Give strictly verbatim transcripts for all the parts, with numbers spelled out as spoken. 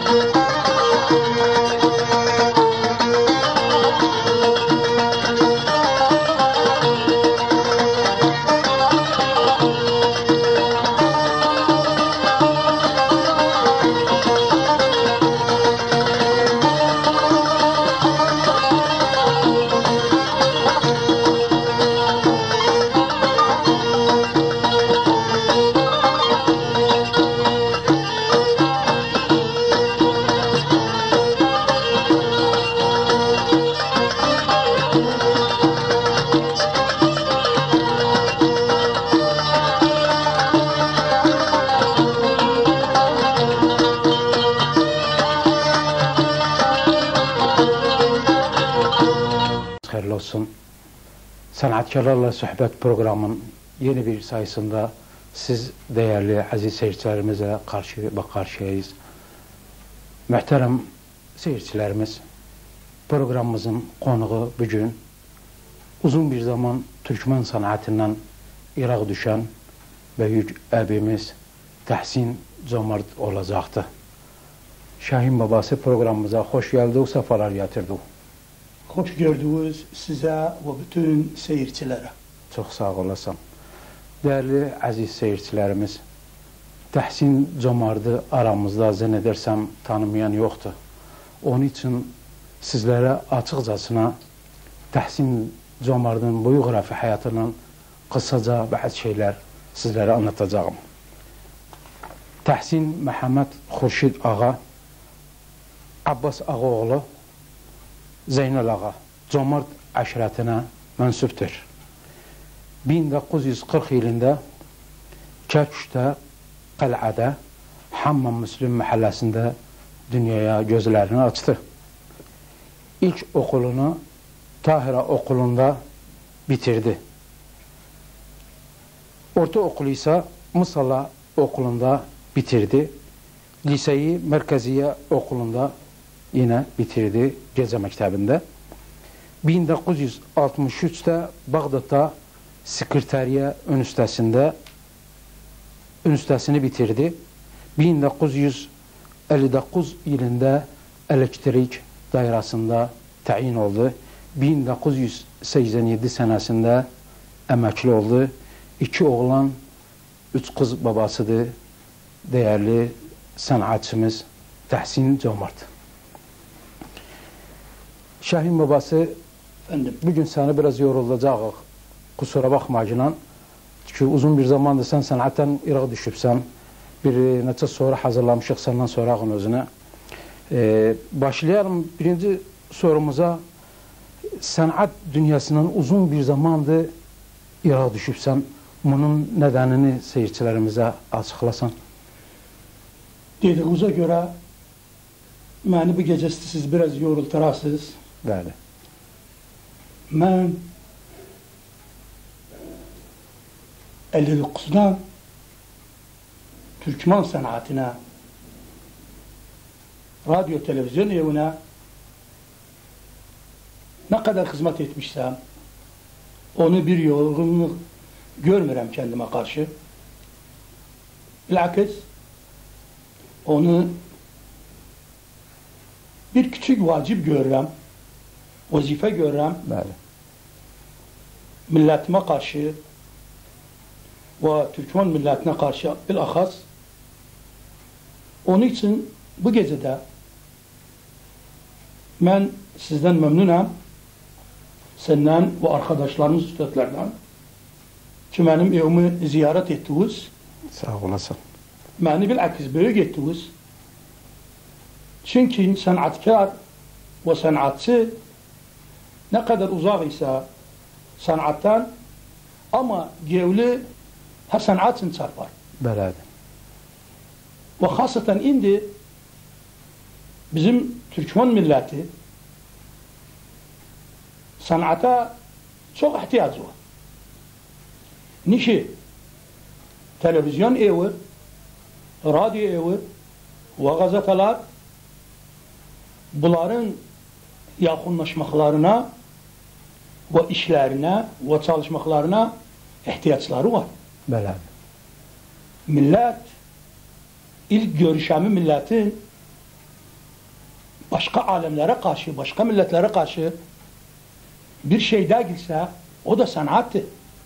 Hayırlı olsun. Sanatkarlarla Sohbet programının yeni bir sayısında siz değerli aziz seyircilerimize karşı karşıyayız. Muhterem seyircilerimiz, programımızın konuğu bugün uzun bir zaman Türkmen sanatından Irak düşen büyük abimiz Tahsin Cömert olacaktı. Şahin babası programımıza hoş geldi, o sefalar getirdi. Hoş gördünüz size ve bütün seyircilere. Çok sağ olasın. Değerli aziz seyircilerimiz, Tahsin Cömert'i aramızda zannedersem tanımayan yoktu. Onun için sizlere açıkçasına Tahsin Cömert'in biyografi hayatının kısaca bazı şeyler sizlere anlatacağım. Tahsin Mehmet Xurşid Ağa, Abbas Ağaoğlu, Zeynel Ağa, Cömert aşiretine mensuptur. bin dokuz yüz kırk yılında Köküş'te, Qal'ada, Hammam Müslüm mahallesinde dünyaya gözlerini açtı. İlk okulunu Tahira okulunda bitirdi. Ortaokulu ise Musalla okulunda bitirdi. Liseyi Merkeziye okulunda yine bitirdi, Gece Mektebi'nde. bin dokuz yüz altmış üçte Bağdat'ta Sekreteriye Üniversitesi'nde üniversitesini bitirdi. bin dokuz yüz elli dokuz yılında elektrik dairesinde tayin oldu. bin dokuz yüz seksen yedi senesinde emekli oldu. İki oğlan, üç kız babasıdır. Değerli sanatçımız Tahsin Cömert. Şahin babası, Efendim, bugün seni biraz yorulacağız. Kusura bakma Cinan. Çünkü uzun bir zamandır sen sanattan Irak'a düşüpsen. Bir neçə sonra hazırlamışıq senden sonra özüne. Ee, başlayalım birinci sorumuza. Sanat dünyasının uzun bir zamandır Irak'a düşüpsen. Bunun nedenini seyircilerimize açıklasan. dediğinize göre beni bu gece siz biraz yorulturasınız. Bəli. Ben elli dokuzdan Türkmen sanatına, radyo televizyon evine ne kadar hizmet etmişsem onu bir yorgunluk görmürəm kendime karşı. Bilakis onu bir küçük vacip görürəm, vazife görürəm. Bəli. Milletime karşı ve Türkmen milletine karşı bilahas. Onun için bu gecede ben sizden memnunum. Senden ve arkadaşlarınız üstadlardan ki benim evimi ziyaret ettiniz. Sağ olasın. Beni bilakis büyük ettiniz. Çünkü sanatkar ve sanatçı ne kadar uzak ise sanattan ama gevli her sanat için çarpar. Bəli. Ve hasreten indi bizim Türkmen milleti sanata çok ihtiyacı var. Nişi televizyon evi, radyo evi ve gazeteler bunların yakınlaşmaklarına ve işlerine ve çalışmaklarına ihtiyaçları var. Bəli. Millet ilk görüşemi milletin başka alemlere karşı, başka milletlere karşı bir şey değilse o da sanattır.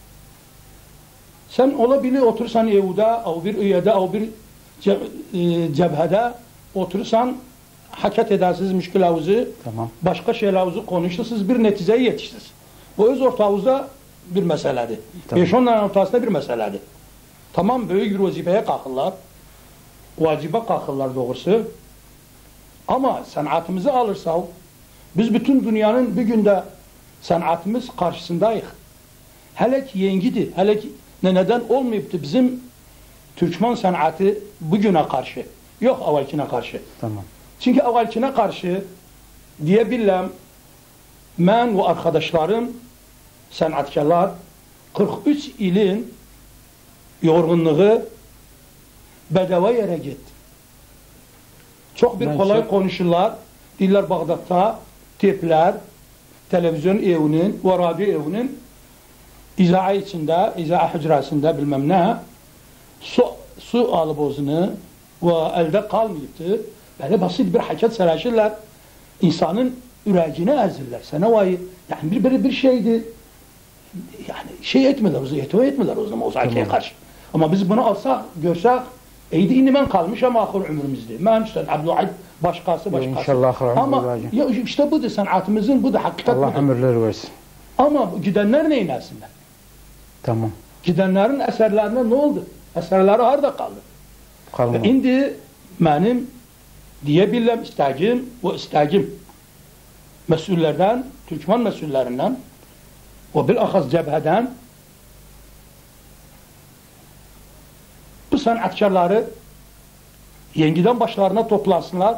Sen olabilir otursan evde, o bir üyede, o bir cebhede otursan hareket edersiniz müşkül havuzu, tamam. başka şeyler konuşursunuz, bir neticeye yetişirsiniz. Bu öz ortağınızda bir meseledir. Tamam. Beş onların ortasında bir meseledir. Tamam, büyük bir vazifeye kalkırlar. Vacibe kalkırlar doğrusu. Ama sanatımızı alırsak, biz bütün dünyanın bir günde sanatımız karşısındayız. Hele ki yengidir. Hele ki neden olmayıptı bizim Türkmen sanatı bugüne karşı. Yok evvelkine karşı. Tamam. Çünkü evvelkine karşı diyebilirim ben ve arkadaşlarım sanatkarlar kırk üç ilin yorgunluğu bedava yere gitti. Çok bir Ben kolay şey... konuşurlar. Diller Bağdat'ta tepler, televizyon evinin ve radyo evinin izah içinde, izah hücresinde bilmem ne su, su alıp ozunu ve elde kalmayıptı. Böyle basit bir hareket seraşırlar. İnsanın yüreğine ezirler. Sana vay, yani bir, bir, bir şeydi. Yani şey etmiyorlar, o etiyor etmiyorlar o zaman o zakeye karşı. Ama biz bunu alsak, görsek, eydi indi ben kalmış ama ahir ömrümüzde. Ben işte Abdülhad başkası başkası. İnşallah ama ya işte bu da sanatımızın, bu da hakikat. Allah ömürler versin. Ama gidenler neyin etsinler? Tamam. Gidenlerin eserlerine ne oldu? Eserleri harda kaldı. Kalmadı. İndi benim diyebilirim istacım ve istacım mesullerden, Türkmen mesullerinden ve bilahas cebheden bu sanatkarları yeniden başlarına toplansınlar.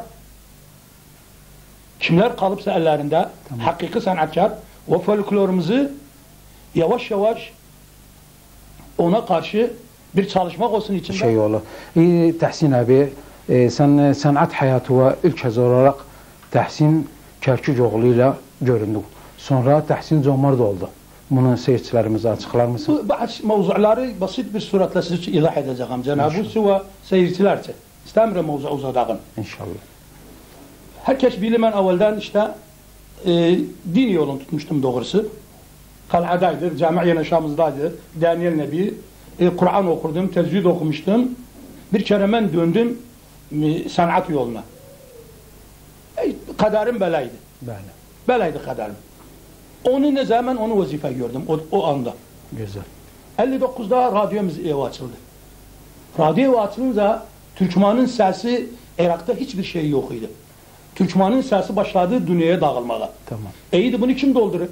Kimler kalıpsa ellerinde tamam. Hakiki sanatkar ve folklorumuzu yavaş yavaş ona karşı bir çalışmak olsun içinde. Şey olur. İyi Tahsin abi, e, sen sanat hayatı ve ilk kez olarak Tahsin Kerkücoğlu ile göründük. Sonra Tahsin Zomar da oldu. Bunu seyircilerimize açıklar mısın? Bu bazı mevzuları basit bir suratla size izah edeceğim. Cenab-ı ve seyircilerce. İstemiyorum mevzu uzadağın. İnşallah. Herkes bilir ben evvelden işte e, din yolunu tutmuştum doğrusu. Kal'adaydı, camiye neşamızdaydı. Daniel Nebi, e, Kur'an okurdum, tecvid okumuştum. Bir kere ben döndüm e, sanat yoluna. E, kaderim belaydı. Böyle. Belaydı kaderim. Onu ne zaman onu vazife gördüm o, o anda. Güzel. elli dokuzda radyomuz evi açıldı. Radyo evi açılınca Türkmen'in sesi Irak'ta hiçbir şey yok idi. Türkmen'in sesi başladı dünyaya dağılmaya. Tamam. İyiydi bunu kim doldurur?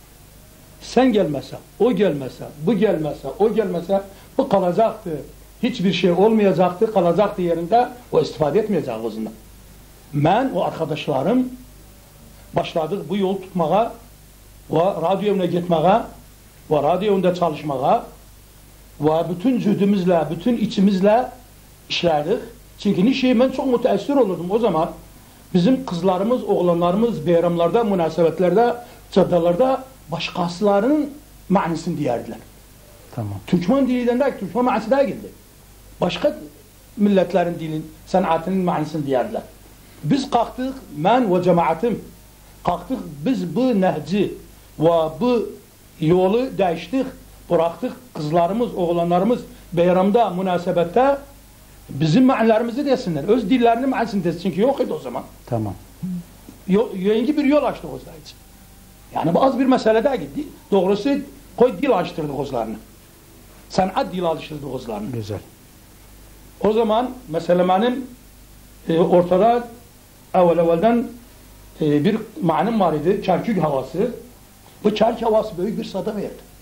Sen gelmese, o gelmese, bu gelmese, o gelmese bu kalacaktı. Hiçbir şey olmayacaktı, kalacaktı yerinde o istifade etmeyecek ağzından. Ben o arkadaşlarım başladık bu yol tutmaya ve radyomla gitmeye ve radyomda çalışmaya ve bütün cühdümüzle, bütün içimizle işlerdik. Çünkü ne şey ben çok müteessir olurdum o zaman. Bizim kızlarımız, oğlanlarımız bayramlarda, münasebetlerde, caddelerde başkasılarının manasını diyerdiler. Tamam. Türkmen dilinden de Türkmen manası da geldi. Başka milletlerin dilin, sanatının manasını diyerdiler. Biz kalktık, ben ve cemaatim kalktık, biz bu nehci ve bu yolu değiştik, bıraktık. Kızlarımız, oğlanlarımız bayramda, münasebette bizim manalarımızı desinler. Öz dillerinin manasını desin. Çünkü yok idi o zaman. Tamam. Yeni bir yol açtık o zaman için. Yani bu az bir mesele daha gitti. Doğrusu koy dil açtırdık ozlarını. Sanat dil alıştırdık ozlarını. Güzel. O zaman mesela benim e, ortada evvel evvelden e, bir manim var idi. Kerkük havası. Bu Kerkük havası büyük bir sada verdi.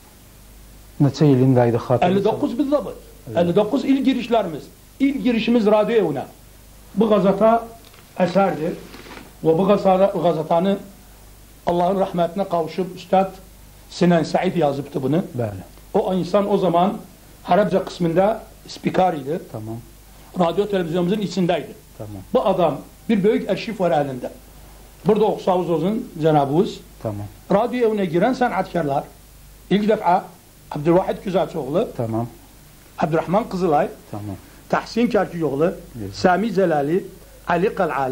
Neçe yılındaydı hatırlıyorsun? elli dokuz bizzabıt. Evet. elli dokuz il girişlerimiz. İlk girişimiz radyo evine. Bu gazete eserdir. Ve bu gazetanın Allah'ın rahmetine kavuşup Üstad Sinan Said yazıptı bunu. Böyle. O insan o zaman Arapça kısmında spikariydi. Tamam. Radyo televizyonumuzun içindeydi. Tamam. Bu adam bir büyük arşiv var elinde. Burada okusavuz olsun Cenab-ı Tamam. Radyo evine giren sanatkarlar ilk defa Abdülvahid Güzelçoğlu, tamam. Abdurrahman Kızılay, tamam. Tahsin Kerkücoğlu, Sami Celali, Ali Kal'ali,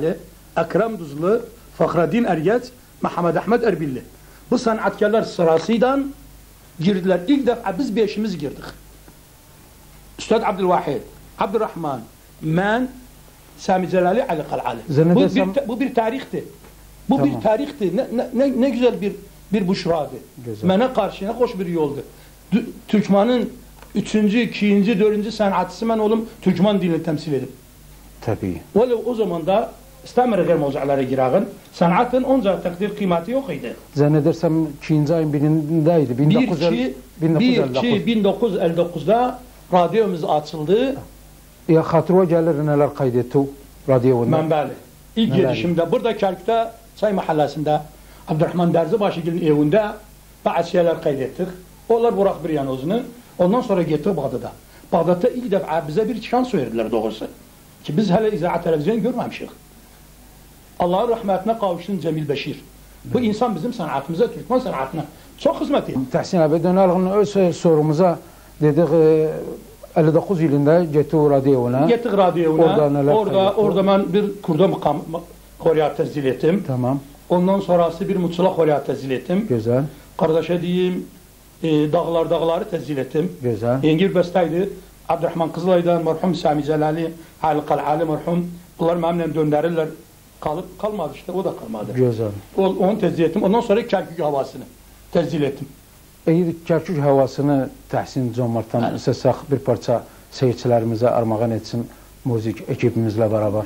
Ekrem Duzlu, Fakhreddin Ergeç, Muhammed Ahmet Erbilli. Bu sanatkarlar sırasıyla girdiler. İlk defa biz beşimiz girdik. Üstad Abdülvahid, Abdurrahman, ben, Sami Celali, Ali Kal'ali. Bu bir, bu bir tarihti. Bu tamam. bir tarihti. Ne, ne, ne güzel bir bir buşradı. Mene karşına hoş bir yoldu. Türkmanın üçüncü, ikinci, dördüncü sanatçısı ben oğlum Türkman dilini temsil edip. Tabii. Valla o zaman da İstamir gayr mevzulara girağın sanatın onca takdir kıymeti yok idi. Zannedersem ikinci ayın birindeydi. bin dokuz yüz bin dokuz yüz elli dokuzda radyomuz açıldı. Ya hatırıma gelir neler kaydetti radyonda. Ben böyle. İlk gelişimde burada Kerkük'te Çay Mahallesi'nde Abdurrahman Derzibaşıgil'in evinde bazı şeyler kaydettik. Onlar bırak bir yanozunu. Ondan sonra gittik Bağdat'a. Bağdat'ta ilk defa bize bir şans verdiler doğrusu. Ki biz hele izahat televizyon görmemişik. Allah'ın rahmetine kavuşsun Cemil Beşir. Bu insan bizim sanatımıza, Türkmen sanatına çok hizmet etti. Tahsin abi dönelim öz sorumuza dedik elli dokuz yılında gittik radyona. Gittik radyona. Orada, orada, orada ben bir kurda mukam Koreya tezil ettim. Tamam. Ondan sonrası bir Muçula Koreya tezil ettim. Güzel. Kardeşe diyeyim e, dağlar dağları tezil ettim. Güzel. Yengir bestaydı. Abdurrahman Kızılay'dan merhum Sami Celali, Ali Kal'ali merhum. Bunlar memnun döndürürler. Kalıp kalmadı işte o da kalmadı. Güzel. O, onu tezil ettim. Ondan sonra Kerkük havasını tezil ettim. İyi Kerkük havasını Tahsin Comart'tan yani. İstesek bir parça seyircilerimize armağan etsin müzik ekibimizle beraber.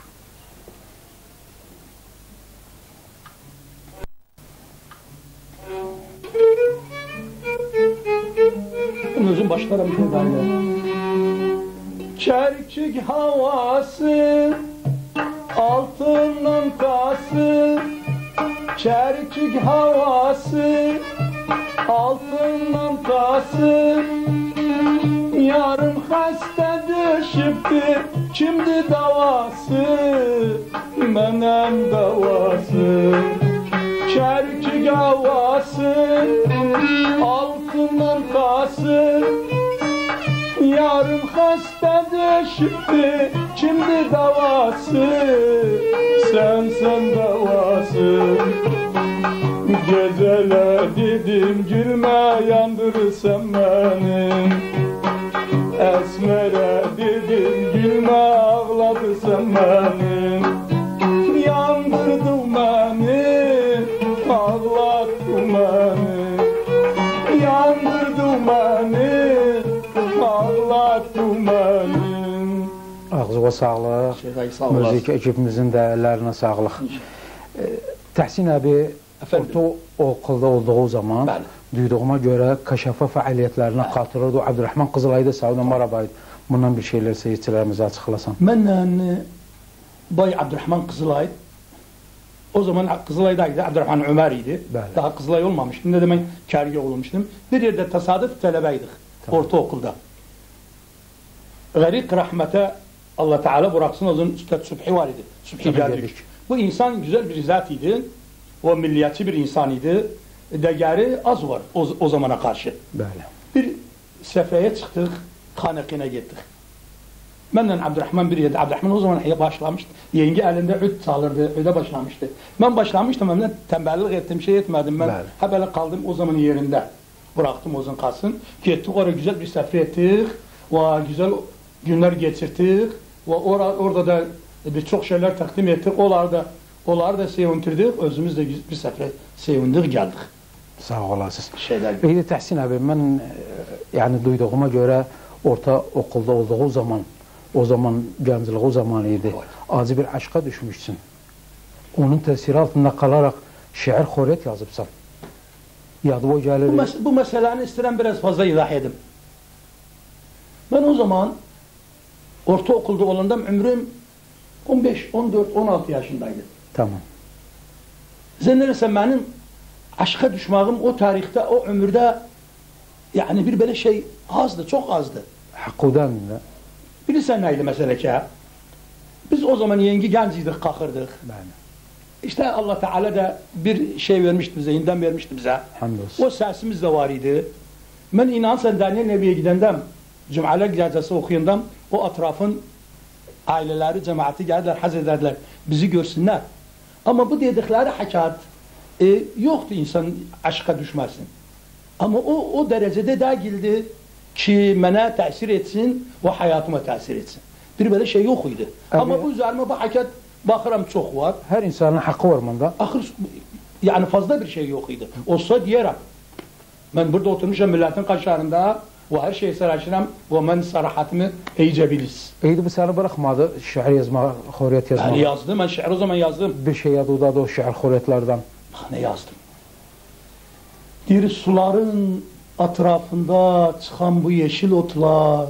Uzun başlarım böyle. Kerkük havası altının tası, Kerkük havası altının tası. Yarın hasta düşüptü, şimdi davası, menem davası. Kerkük havası altının tası. Yarım hasta düşüptü, şimdi davası, sen sen davası. Gecele dedim gülme yandırırsan beni, Esmer'e dedim gülme ağladırsan beni. Yandırdın beni, ağlattın beni, yandırdın beni, ağlattın beni. Ağzına sağlık, müzik ekibimizin de ellerine sağlık. E, Tahsin abi, orta okulda olduğu zaman Bəli. duyduğuma göre kaşafa faaliyetlerine Bəli. katılırdı. Abdurrahman Kızılay'da Saudi Marabay'dı. Bundan bir şeyler seyircilerimize açıklasan. Ben Bay Abdurrahman Kızılay, o zaman Kızılay'daydı, Abdurrahman Ömer'iydi. Bəli. Daha Kızılay olmamıştım. Ne demek Kâriye olmuştum. Bir yerde tesadüf talebeydik. Tamam. Ortaokulda. Garik rahmete Allah Teala bıraksın o zaman Üstad Subhi var idi. Subhi geldik. Bu insan güzel bir zat idi. O milliyetçi bir insan idi. Değeri az var o, o zamana karşı. Böyle. Bir sefreye çıktık, Hanekine gittik. Benden Abdurrahman bir yerde. Abdurrahman o zaman başlamıştı. Yenge elinde üd çalırdı, üde başlamıştı. Ben başlamıştım, ben tembellik ettim, şey etmedim. Ben hep böyle kaldım o zaman yerinde. Bıraktım o zaman kalsın. Gittik oraya güzel bir sefre ettik. Ve güzel günler geçirdik. Ve or orada da birçok şeyler takdim ettik. Onlarda Onları da sevindirdik, özümüz de bir sefer sevindik geldik. Sağ olasınız. Şeyler. İyi de Tahsin abi, ben yani duyduğuma göre orta okulda olduğu zaman, o zaman gençliği zamanıydı. Acı bir aşka düşmüşsün. Onun tesiri altında kalarak şiir horet yazıpsan. Yadı o gelir. Bu, mes bu meselenin istedim biraz fazla izah edeyim. Ben o zaman orta okulda olandım, ömrüm on beş, on dört, on altı yaşındaydı. Tamam. Zannedersem benim aşka düşmağım o tarihte, o ömürde yani bir böyle şey azdı, çok azdı. Hakkıdan da. Bilirsen neydi mesele ki? Biz o zaman yengi genciydik, kalkırdık. Yani. İşte Allah Teala da bir şey vermişti bize, inden vermişti bize. Hamdolsun. O sesimiz de var idi. Ben inan sen Daniel Nebi'ye gidendem, Cum'alar gecesi okuyundam, o etrafın aileleri, cemaati geldiler, haz ederdiler. Bizi görsünler. Ama bu dedikleri hakikat e, yoktu insan aşka düşmesin. Ama o, o derecede değildi ki bana tesir etsin ve hayatıma tesir etsin. Bir böyle şey yok idi. Abi, ama bu üzerime bu hakikat bakıram çok var. Her insanın hakkı var bunda. Ahır, yani fazla bir şey yok idi. Olsa diyelim. Ben burada oturmuşum milletin kaşarında ve her şeyi saraşıram ve ben sarahatımı iyice biliz. İyiydi bu seni bırakmadı şiir yazma, hurriyet yazma. Ben yazdım, ben şiir o zaman yazdım. Bir şey yadıdadı o şiir hurriyetlerden. Bak ne yazdım. Bir suların etrafında çıkan bu yeşil otlar,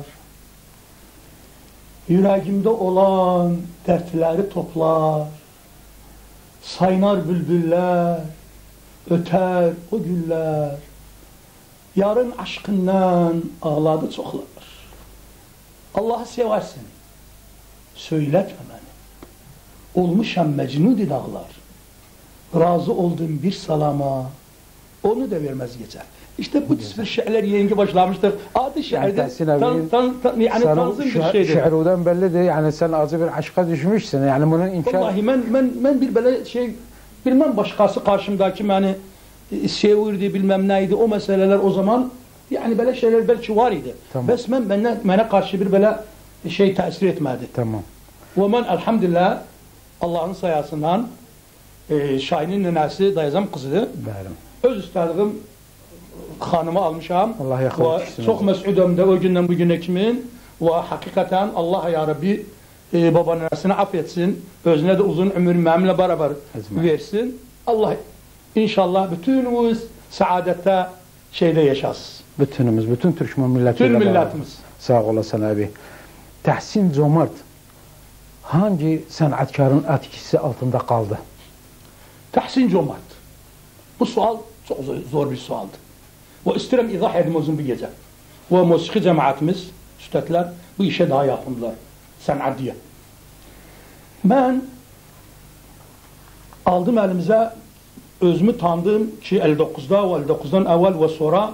yüreğimde olan dertleri toplar, saynar bülbüller, öter o güller, yarın aşkından ağladı çoklar. Allah'ı seversin, söyletme beni, olmuşam mecnun dağlar, razı olduğum bir salama, onu da vermez geçer. İşte bu tür şiirler yeni başlamıştır. Adı şiirde yani tan, tan, tan, yani tanzım bir şeydir. Şiirden bellidir. Yani sen acı bir aşka düşmüşsün. Yani bunun inkar... Vallahi ben, ben, ben bir böyle şey bilmem başkası karşımdaki beni sevirdi bilmem neydi o meseleler o zaman yani böyle şeyler belki var idi. Tamam. Bes ben bana, bana karşı bir böyle şey tesir etmedi. Tamam. Ve ben elhamdülillah Allah'ın sayasından e, Şahin'in nenesi dayazam kızıdır. Benim. Öz üstadığım hanımı almışam. Allah yakın Ve çok mesudum da o günden bugüne kimin ve hakikaten Allah ya Rabbi e, babaannesini affetsin. Özüne de uzun ömür memle beraber Ezme. versin. Allah inşallah bütünümüz saadette şeyde yaşasın. Bütünümüz, bütün Türkmen milletiyle Bütün beraber. milletimiz. Sağ olasın abi. Tahsin Cömert hangi sanatkarın etkisi altında kaldı? Tahsin Cömert. Bu sual çok zor, zor bir sualdı. Ve isterim izah edeyim uzun bir gece. Ve musiki cemaatimiz, üstadlar bu işe daha yakındılar. Sanat diye. Ben aldım elimize özümü tanıdım ki elli dokuzda ve elli dokuzdan evvel ve sonra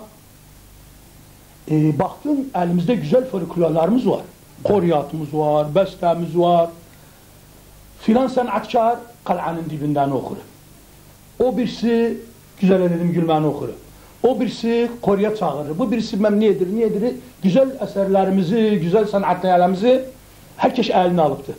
e, baktım elimizde güzel folklorlarımız var. Koryatımız var, bestemiz var. Filan sanatkar kal'anın dibinden okur. O birisi güzel dedim gülmeni okur. O birisi Korya çağırır. Bu birisi memniyedir, niyedir? Güzel eserlerimizi, güzel sanatlarımızı herkes eline alıptı.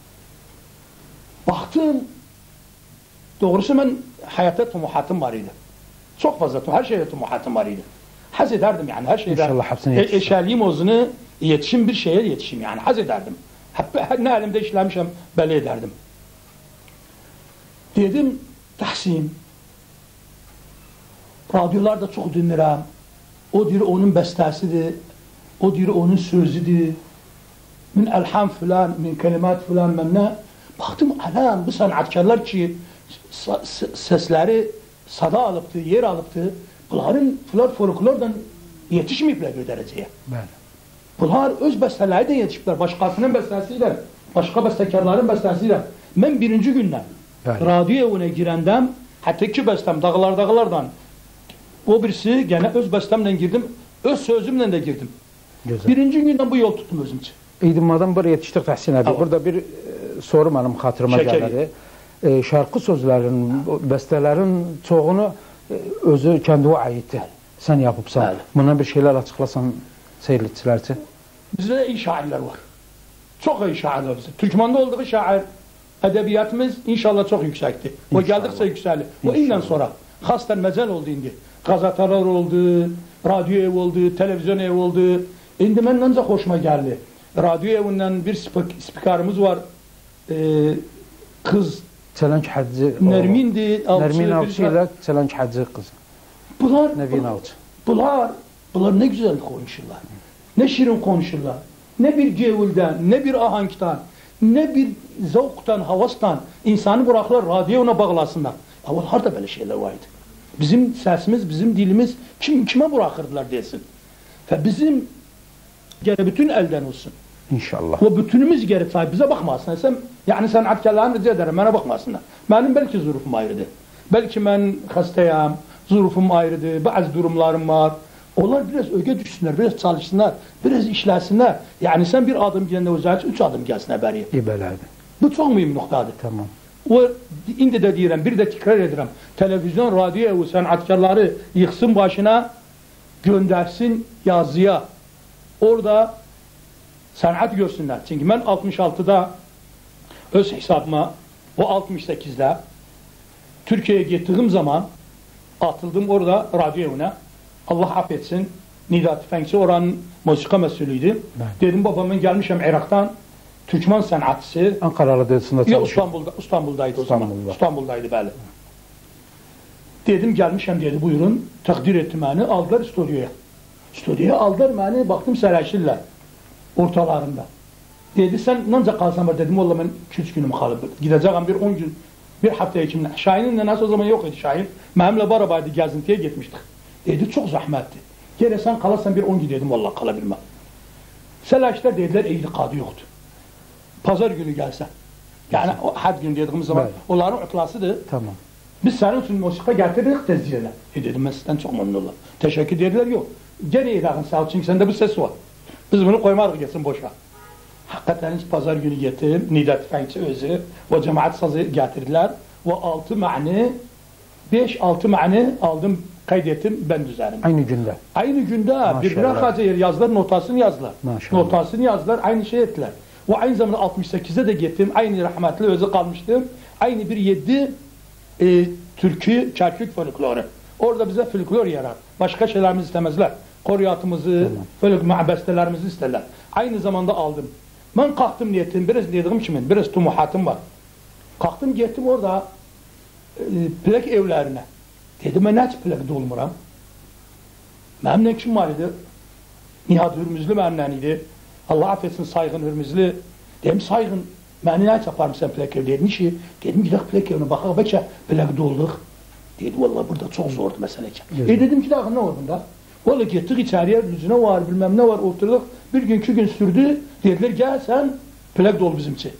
Baktım, doğrusu ben hayatta tumuhatım var idi. Çok fazla, her şeyde tumuhatım var idi. Haz ederdim yani her şeyde. İnşallah hepsine yetişsin. E, eşeliyim ozunu, yetişim bir şeye yetişim yani. Haz ederdim. Hep, ne elimde işlemişim belli ederdim. Dedim, Tahsin, radyolarda çok dinlerim. O diri onun bestesidir. O diri onun sözüdür. Min elham filan, min kelimat filan memne. Baktım alam bu sanatkarlar ki sesleri sada alıptı, yer alıptı. Bunların filan folklordan yetişmeyipler bir dereceye. Ben. Bunlar öz besteleri de yetişipler. Başkasının bestesiyle, başka bestekarların bestesiyle. Ben birinci günden Evet. radyo evine girendem, hatta iki bestem dağlar dağlardan o birisi gene öz bestemle girdim, öz sözümle de girdim. Güzel. Birinci günden bu yol tuttum özüm için. İyiydi madem buraya yetiştik Tahsin abi. Tamam. Burada bir e, soru benim hatırıma Şekeri. geldi. E, şarkı sözlerin, bestelerin çoğunu e, özü kendine aitti. Sen yapıpsan. Evet. Buna bir şeyler açıklasan seyirciler için. Bizde iyi şairler var. Çok iyi şairler bizde. Türkmen'de olduğu şair edebiyatımız inşallah çok yüksekti. O geldikçe yükseldi. O inden sonra hasten mezel oldu indi. Gazeteler oldu, radyo ev oldu, televizyon ev oldu. Şimdi ben ancak hoşuma geldi. Radyo evinden bir spik spikarımız var. Ee, kız Çelenk Hacı. Nermin'di. Nermin Avcı ile Çelenk Hacı kız. Bunlar, Nevin Avcı. bunlar, bunlar ne güzel konuşurlar. Ne şirin konuşurlar. Ne bir gevulden, ne bir ahanktan, ne bir zevktan, havastan insanı bırakırlar, radyona bağlasınlar. Evvelhar da böyle şeyler vardı. Bizim sesimiz, bizim dilimiz kim kime bırakırdılar desin. Ve bizim gene bütün elden olsun. İnşallah. O bütünümüz geri sahip. Bize bakmasın. Sen, yani sanatkarlarını rica ederim, bana bakmasınlar. Benim belki zurufum ayrıdır. Belki ben hastayım, zurufum ayrıdır, bazı durumlarım var. Onlar biraz öge düşsünler, biraz çalışsınlar, biraz işlesinler. Yani sen bir adım gelene özellikle üç adım gelsin haberi. İbelerdi. Bu çok mühim noktadır. Tamam. O indi de diyelim, bir de tekrar ederim. Televizyon, radyo ve sanatkarları yıksın başına, göndersin yazıya. Orada sanat görsünler. Çünkü ben altmış altıda öz hesabıma o altmış sekizde Türkiye'ye gittiğim zaman atıldım orada radyoya. Allah affetsin. Nidat Fengsi oranın musika mesulüydü. Evet. Dedim babamın gelmişim Irak'tan Türkmen sanatçısı. Ankara Radyosunda çalışıyor. Yok İstanbul'da, İstanbul'daydı o zaman. İstanbul'da. İstanbul'daydı bəli. Dedim gelmişim dedi buyurun. Takdir ettim beni. Aldılar stüdyoya. Stüdyoya aldılar beni. Baktım sərəşirlər ortalarında. Dedi sen nanca kalsam var dedim. Valla ben iki üç günüm kalıp. Gideceğim bir on gün. Bir haftaya kimle. Şahin'in de nasıl o zaman yok idi Şahin. Benimle beraberdi gezintiye gitmiştik. Dedi çok zahmetli. Gene sen kalarsan bir on gün dedim. Valla kalabilmem. Sərəşirlər dediler eydi kadı yoktu. Pazar günü gelsen. Yani o had günü dediğimiz zaman evet. Onların ütlasıdır. Tamam. Biz senin için musika getirdik tezcirle. E dedim ben sizden çok memnun oldum. Teşekkür dediler yok. Gene İraq'ın sağ ol çünkü sende bu ses var. Biz bunu koymadık geçsin boşa. Hakikaten hiç pazar günü getirdim. Nidat Fengsi özü ve cemaat sazı getirdiler. Ve altı mani, beş altı mani aldım kaydettim ben düzenime. Aynı günde. Aynı günde birbirine kaca yer yazdılar, notasını yazdılar. Maşallah. Notasını yazdılar, aynı şey ettiler. Ve aynı zamanda altmış sekizde de gittim, aynı rahmetli özü kalmıştım. Aynı bir yedi e, türkü, Kerkük folkloru. Orada bize folklor yarar. Başka şeylerimizi istemezler. Koriyatımızı, tamam. Böyle bestelerimizi isterler. Aynı zamanda aldım. Ben kalktım niyetim, biraz dediğim kimin, biraz tumuhatım var. Kalktım gittim orada e, plak evlerine. Dedim ben neç plak dolmuram? Memnun kim var idi? Nihat Hürmüzlü memnun idi. Allah affetsin Saygın Hürmüzlü. Dedim Saygın, beni neç yaparım sen plak ev? Dedim işi. Dedim gidelim plak evine bakak belki plak dolduk. Dedi vallahi burada çok zordu mesele. E dedim ki daha ne var bunda? Vallahi gittik içeriye, yüzüne var, bilmem ne var, oturduk. Bir gün, iki gün sürdü. Dediler gel sen plak dol bizimki.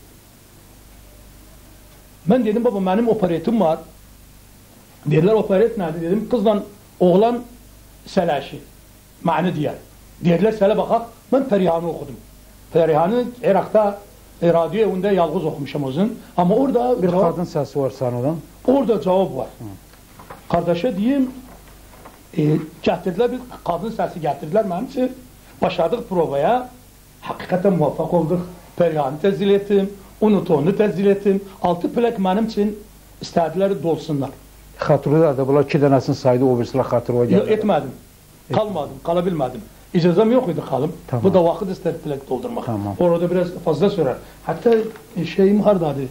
Ben dedim baba benim operatim var. Dediler operet nerede? Dedim kızla oğlan selaşı. Mani diye. Dediler sele bakak. Ben Perihan'ı okudum. Perihan'ı Irak'ta e, radyo evinde yalnız okumuşum uzun. Ama orada bir cevap, kadın sesi var sanırım. Orada cevap var. Hı. Kardeşe diyeyim e, getirdiler bir kadın sesi getirdiler benimse. Başladık provaya. Hakikaten muvaffak olduk. Perihan'ı tezil ettim. Onu tonu tezil ettim. Altı plak benim için istediler dolsunlar. Hatırlıyor da bunlar iki tanesini saydı o bir sıra hatırlıyor geldi. Yok etmedim. Kalmadım, kalabilmedim. İcazem yok idi kalım. Tamam. Bu da vakit ister plak doldurmak. Tamam. Orada biraz fazla sürer. Hatta şeyim hardadı.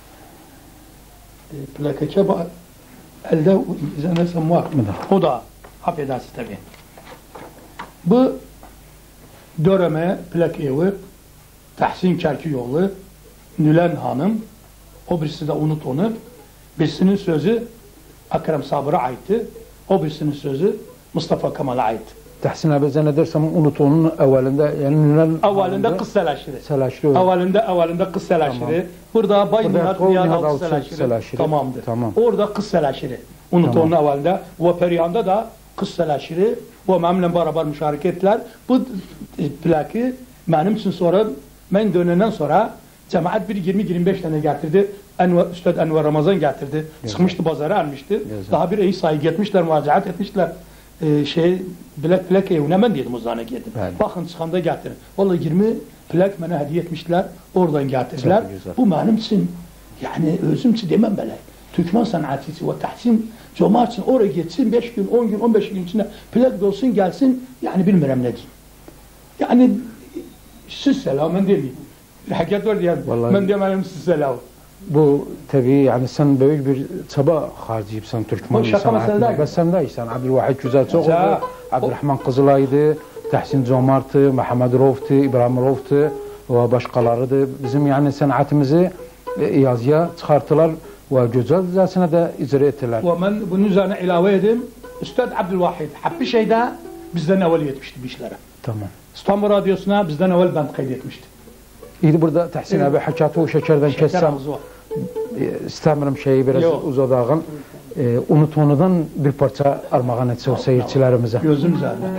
E, plakeke elde zannedersem var. O da affedersiniz tabii. Bu döneme plak evi Tahsin Kerkiyoğlu, Nülen Hanım, o birisi de unut onu. Birisinin sözü Ekrem Sabır'a aitti. O birisinin sözü Mustafa Kemal'a ait. Tahsin abi zannedersem unut onun evvelinde yani Nülen Evvelinde kız selaşiri. Selaşiri. Evvelinde evvelinde kız selaşiri. Tamam. Burada Bay Nihat Nihat Altı selaşiri. Tamamdır. Tamam. Orada kız selaşiri. Unut tamam. Onun evvelinde. Ve Perihan'da da kız selaşiri. Ve benimle beraber müşarek ettiler. Bu plakı benim için sonra ben dönenden sonra cemaat bir yirmi yirmi beş tane getirdi. Enver, Üstad Enver Ramazan getirdi. Evet. Çıkmıştı pazara almıştı. Evet. Daha bir iyi sayı etmişler, müracaat etmişler. Ee, şey plak plak evine ben dedim o zaman gittim. Evet. Bakın çıkanda getirin. Vallahi yirmi plak bana hediye etmişler. Oradan getirdiler. Bu benim için yani özüm için demem böyle. Türkmen sanatçısı ve Tahsin cemaat için oraya gitsin beş gün, on gün, on beş gün içinde plak dolsun gelsin yani bilmiyorum ne diyeyim. Yani siz selam ben demeyeyim. Hakikat var diye ben demeyeyim siz selam. Bu tabii yani sen böyle bir çaba harcayıpsan Türkmen sanatına. Bes sen değilsen Abdülvahid Güzelçoğlu, Abdurrahman Kızılay'dı, Tahsin Comart'ı, Mehmet Rauf'tı, İbrahim Rauf'tı ve başkalarıydı. Bizim yani sanatımızı yazıya çıkarttılar ve güzel düzesine de icra ettiler. Ve ben bunun üzerine ilave edeyim. Üstad Abdülvahid Habbi şeyde bizden evvel yetmişti bir işlere. Tamam. İstanbul Radyosu'na bizden evvel band kaydetmişti. İyi burada Tahsin evet. Abi hakatı o şekerden Şeker kessem istemiyorum şeyi biraz Yok. uzadağın. E, unut onudan bir parça armağan etse o seyircilerimize. Gözüm üzerinde.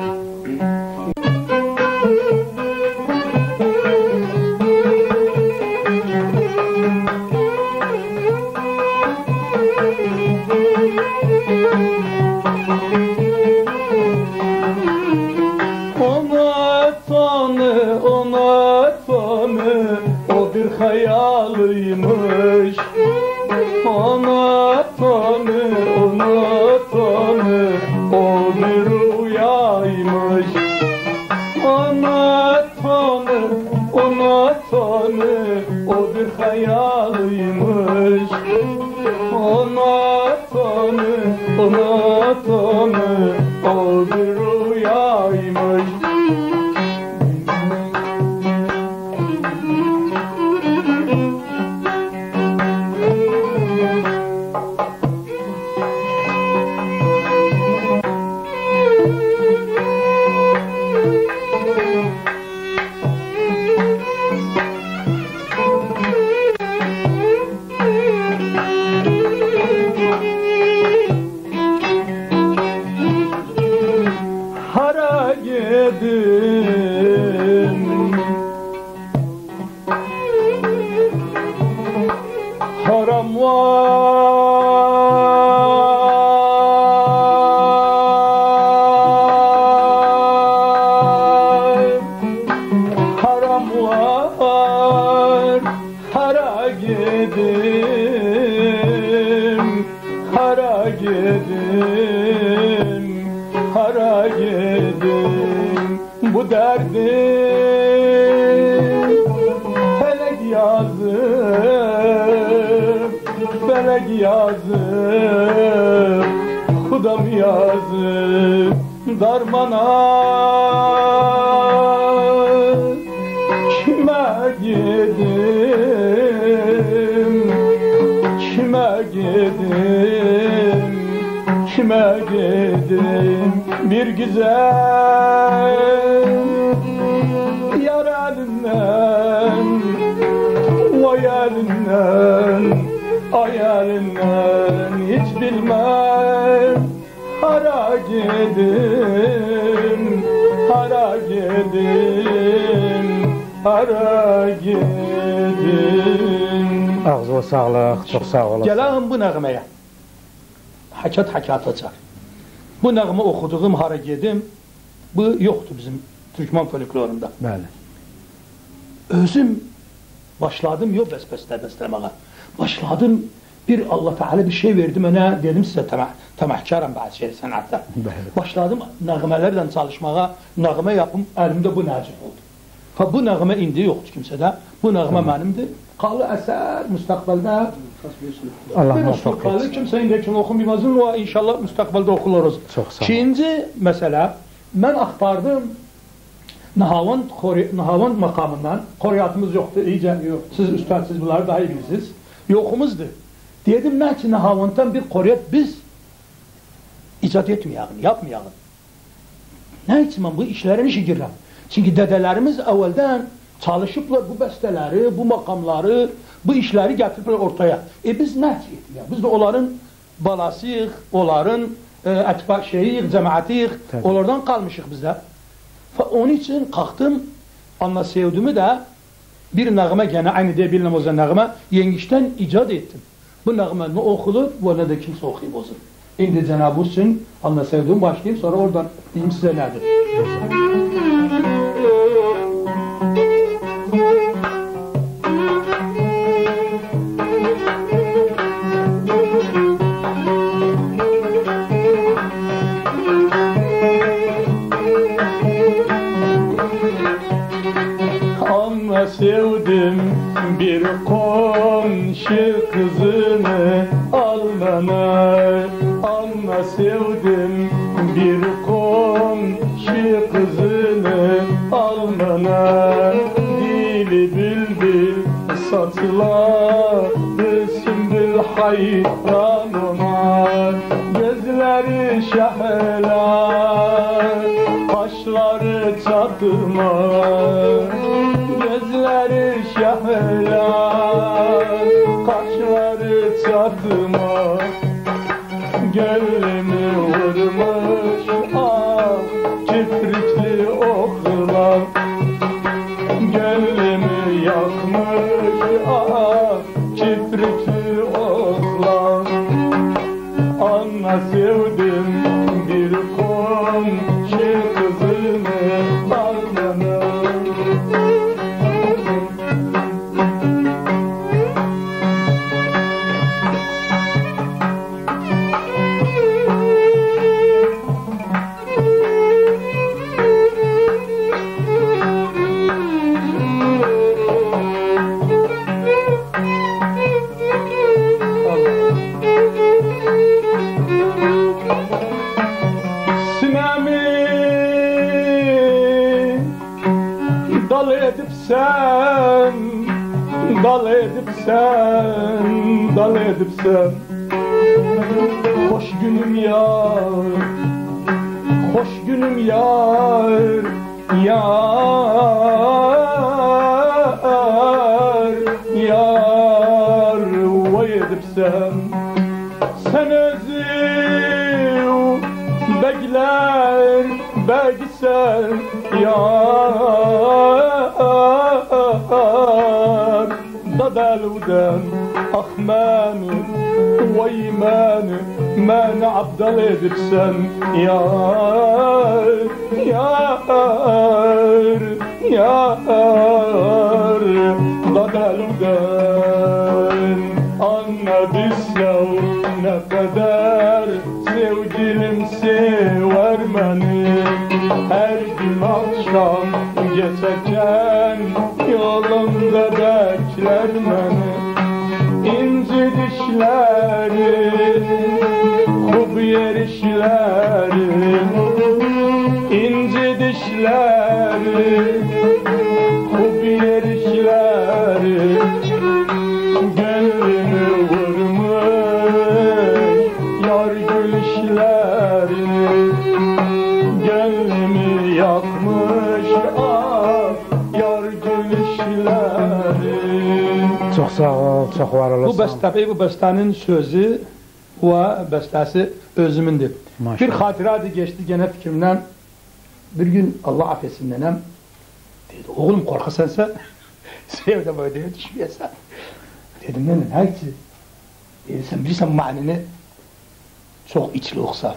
Ona tanı, ona tanı, o bir hayalıymış. Ona tanı, ona tanı, o bir rüyaymış. Ona tanı, ona tanı, o bir hayalıymış. Ona tanı, ona tanı, o bir rüyaymış. Hara yedim, haram var, haram var, hara yedim, hara yedim, hara yedim. Bu derdim felek yazıp, felek yazıp, Hudam yazıp darmana. Kime gidim, kime gidim, kime gidim, bir güzel yar elinden, vay elinden, ay elinden, hiç bilmem. Hara gidim, hara gidim, hara gidim. Ağzına sağlık, çok sağ olasın. Gelelim bu nəğməyə. Hakat hakat açar. Bu nəğmə oxuduğum hara gedim, bu yoxdur bizim Türkmen folklorunda. Bəli. Özüm başladım, yok bəs-bəslə bəsləməyə. Başladım, bir Allah Teala bir şey verdi mənə, dedim sizə təməh, təməhkaram bazı şey sənətdə. Başladım nəğmələrlə çalışmağa, nəğmə yapım, əlimdə bu nəcib oldu. Fa bu nəğmə indi yoxdur kimsədə, bu nəğmə mənimdir. Qalı əsər, müstəqbəldə Allah bir muvaffaq usul qalı, etsin. kimsə indi kim oxumayamazın, o inşallah müstəqbəldə oxularız. Çox sağ ol. İkinci məsələ, mən axtardım, Nahavand, Nahavand makamından, koriyatımız yoktu, iyice yok. Siz üstad, siz bunları daha iyi bilirsiniz. Yokumuzdu. Dedim ne ki Nahavand'dan bir koriyat biz icat etmeyelim, yapmayalım. Ne için ben bu işlerin işi girer? Çünkü dedelerimiz evvelden çalışıplar bu besteleri, bu makamları, bu işleri getiripler ortaya. E biz ne etmeyek? Biz de onların balasıyıq, onların e, etba şeyiyik, cemaatiyik, onlardan kalmışık bizde. Onun için kalktım, Anna Sevdim'i de bir nəğmə gene aynı diye bir namazda nəğmə yengişten icat ettim. Bu nəğmə ne okulur, bu ne de kimse okuyup bozur. İndi Cenab-ı için Anna Sevdim başlayayım, sonra oradan diyeyim size nedir. Anna sevdim bir komşu kızını almana. Anna sevdim bir komşu kızını almana. Dili bülbül saçları sümbül hayran ona. Gözleri şehler, kaşları çatırma. Gözleri şehler, kaşları çatırma. Gönlümü vurmuş ah kiprikli Boşuna sevdim bir komşu kızını almanı. Dal edip sen, dal edip sen, dal edip sen. Hoş günüm yar, hoş günüm yar, yar, yar. Vay edip sen, sen özü bekler, beksen yar. Dadaluden ahmani veymani mani abdal edip sen yar, yar, yar. Dadaluden anladıysam ne kadar sevgilim sever beni. Her gün akşam geçerken yolunda bekler beni. İnci dişleri, hub yerişleri, inci dişleri, hub yerişleri. Gönlümü vurmuş yar gülüşleri, gönlümü yakmış ah yar gülüşleri. Çok sağ ol, çok var olasın. Bu beste, bu bestenin sözü ve bestesi özümündür. Maşallah. Bir hatıradı geçti gene fikrimden. Bir gün Allah affetsin nenem dedi, oğlum korkasansa sevde böyle düşmeyesen. Dedim nenem her ki dedi, sen bilirsen manini çok içli olsa.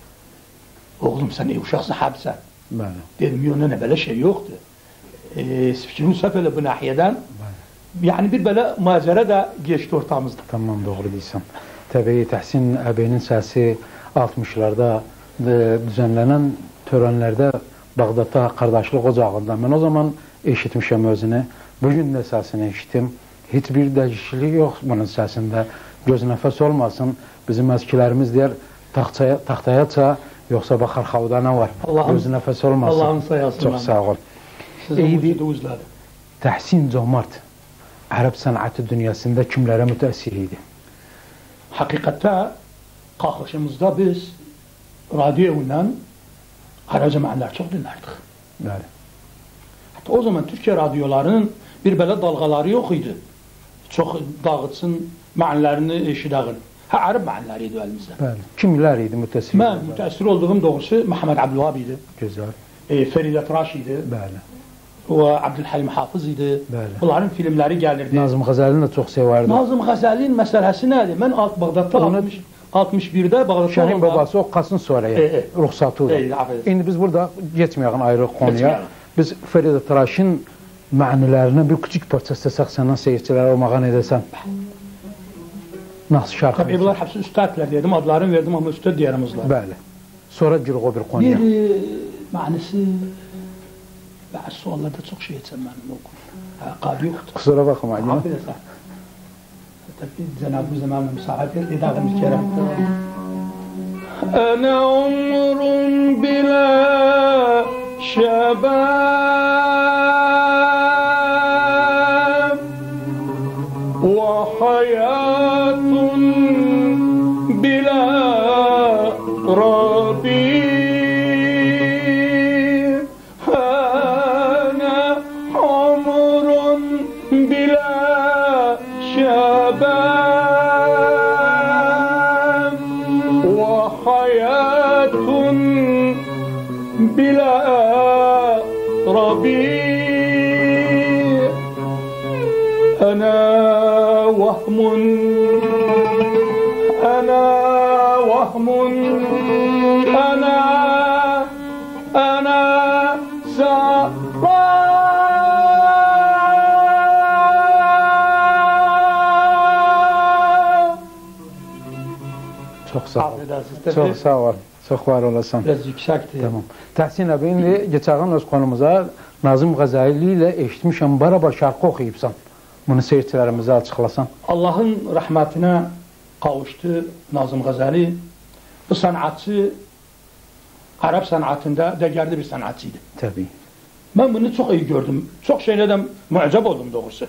Oğlum sen iyi uşak sahabsen. Bəli. Dedim yok nene böyle şey yoktu. Eee fikrimin sefele bu nahiyeden. Bəli. Yani bir böyle macera da geçti ortamızda. Tamam, doğru deyirsən. Təbii Təhsin əbeyinin səsi altmışlarda düzenlenen törenlerde Bağdat'ta kardeşlik ocağında. Ben o zaman eşitmişim özünü. Bugün de sesini eşittim. Hiçbir değişiklik yok bunun sesinde. Göz nefes olmasın. Bizim eskilerimiz der tahtaya, tahtaya ça yoksa bakar havda ne var. Göz nefes olmasın. Allah'ın sayasın. Çok sağ ol. İyiydi. Təhsin Cömert Arap sanatı dünyasında kimlere müteessiriydi? Hakikatte kalkışımızda biz radyoyla Karaca mealler çok dinlerdik. Evet. Hatta o zaman Türkiye radyolarının bir böyle dalgaları yok idi. Çok dağıtsın meallerini eşidağın. Ha Arap mealleriydi elimizde. Evet. Kimler idi müteessir? Ben müteessir olduğum doğrusu Muhammed Abdülvahab idi. Güzel. E, Feride Tıraş idi. Bəli. Ve Abdülhalim Hafız idi. Bəli. Bunların filmleri gelirdi. Nazım Xəzəlini de çok severdim. Nazım Xəzəlin meselesi neydi? Ben alt Bağdat'ta altmış, altmış birde Bağdat'ta Şahin babası o kasın sonraya E, e. ruhsatı var. E, affedersin. İndi biz burada geçmeyelim ayrı konuya. Geçmeyelim. Biz Feride Tıraş'ın manilerine bir küçük parça istesek senden seyirciler olmağa ne desen? Nasıl şarkı? Tabii bunlar hepsi üstadlar dedim, adlarını verdim ama üstad diyerimizler. Bəli. Sonra girik o bir konuya. Bir e, manisi bazı suallarda çok şey etsem ben okum. Kadı yoktu. Kusura bakma. Affedersin. Tabii Cenab-ı Zaman'ın müsaade edadımız kerem. Ana umrun bila şebab ve hayatun bila Rabbi. Ana umrun bila şebab ve hayatun bila Rabbi. Ana vahmun, ana vahmun zahmun ana ana sağlam. Çok sağ ol. Çok sağ ol. Çok var olasın. Biraz yüksekti. Tamam. Tahsin abi, indi geçen öz konumuza Nazım Gazali ile eşitmişəm, barabar şarkı okuyubsan. Bunu seyircilerimize açıklasan. Allah'ın rahmetine kavuştu Nazım Gazali. Bu sanatçı Arap sanatında değerli bir sanatçıydı. Tabii. Ben bunu çok iyi gördüm. Çok şeylerden muacap oldum doğrusu.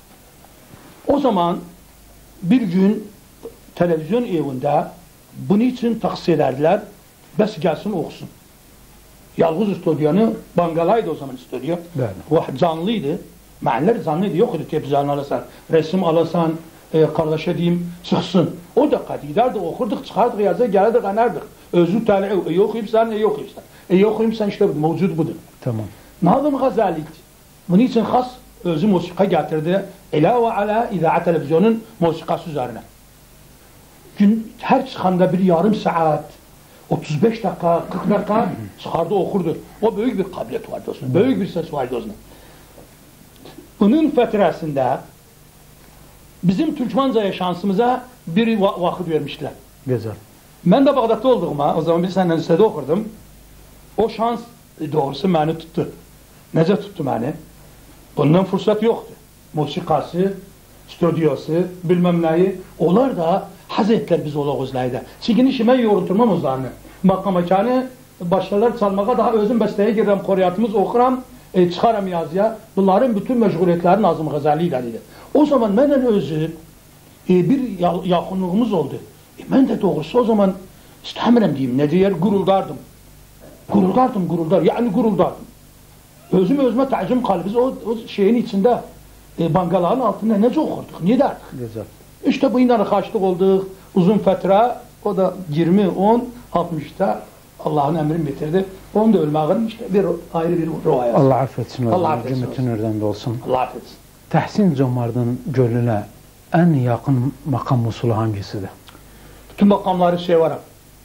O zaman bir gün televizyon evinde bunun için taksis ederdiler. Bes gelsin okusun. Yalğız stüdyonu Bangalaydı o zaman stüdyo. O canlıydı. Mahaller canlıydı. Yok idi tepzanı alasan, resim alasan, e, kardeşe diyeyim çıksın. O da kadiderdi. Okurduk, çıkardık, yazı gelirdik, anardık. Özü tali, iyi okuyupsan, iyi okuyupsan. İyi okuyupsan işte bu, mevcut budur. Tamam. Nazım Gazali bunun için has özü musika getirdi. Ela ve ala izaat televizyonun musikası üzerine. Gün her çıkanda bir yarım saat, otuz beş dakika, kırk dakika çıkardı okurdu. O büyük bir kabiliyet vardı olsun. Büyük bir ses vardı olsun. Bunun fetresinde bizim Türkmenca'ya şansımıza bir va vakit vermişler. Güzel. Ben de Bağdat'ta olduğuma, o zaman bir sene lisede okurdum. O şans doğrusu beni tuttu. Nece tuttu beni? Bundan fırsat yoktu. Musikası, stüdyosu, bilmem neyi. Onlar da haz ettiler biz ola gözləydə. Çünki işime yoruturmam özlerini. Makamekanı başlarlar çalmağa daha özüm besteye girerim, koriyatımız okuram, e, çıkaram yazıya. Bunların bütün meşguliyetleri Nazım Gazali ile idi. O zaman benden özü e, bir yakınlığımız oldu. E, ben de doğrusu o zaman istemirəm diyeyim, ne diyer, guruldardım. Guruldardım, guruldar, yani guruldardım. Özüm özüme tacım kalbiz o, o şeyin içinde, e, bangaların altında nece okurduk, ne derdik? Güzel. İşte bu inanı kaçtık olduk, uzun fetre, o da yirmi, on, altmışta Allah'ın emrini bitirdi. Onu da ölmeğin işte bir ayrı bir rivayet. Allah affetsin. Allah affetsin. Bütün örden de olsun. Allah affetsin. Tahsin Cömert'in gönlüne en yakın makam usulü hangisidir? Bütün makamları şey var.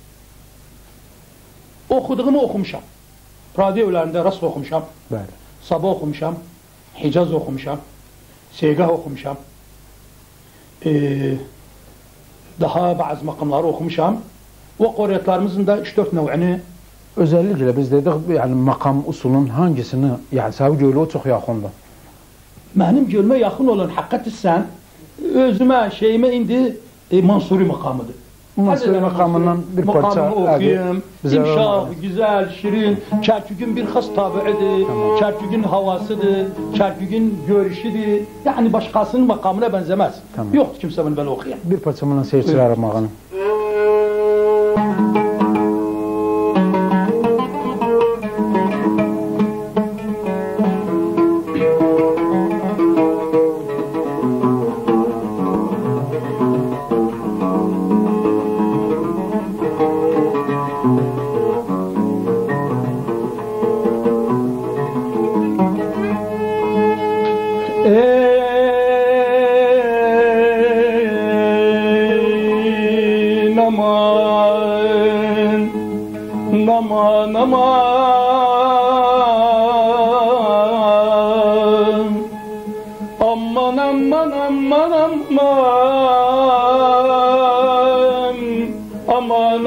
Okuduğumu okumuşam. Radyo evlerinde rast okumuşam. Bəli. Sabah okumuşam. Hicaz okumuşam. Seygah okumuşam. Ee, daha bazı makamları okumuşam. O koriyatlarımızın da üç dört nev'ini Özellikle biz dedik yani makam usulün hangisini yani sahibi gölü o çok yakındı. benim gölüme yakın olan hakikati sen özüme şeyime indi e, Mansuri makamıdır. Mansuri makamından bir parça makamını okuyayım. İmşah, güzel, şirin. Kerkük'ün bir has tabiidir. Tamam. Kerkük'ün havasıdır. Kerkük'ün görüşüdür. Yani başkasının makamına benzemez. Tamam. Yoktu kimse bunu böyle okuyan. Bir parça bundan seyirciler aramağını. Aman aman aman aman aman aman aman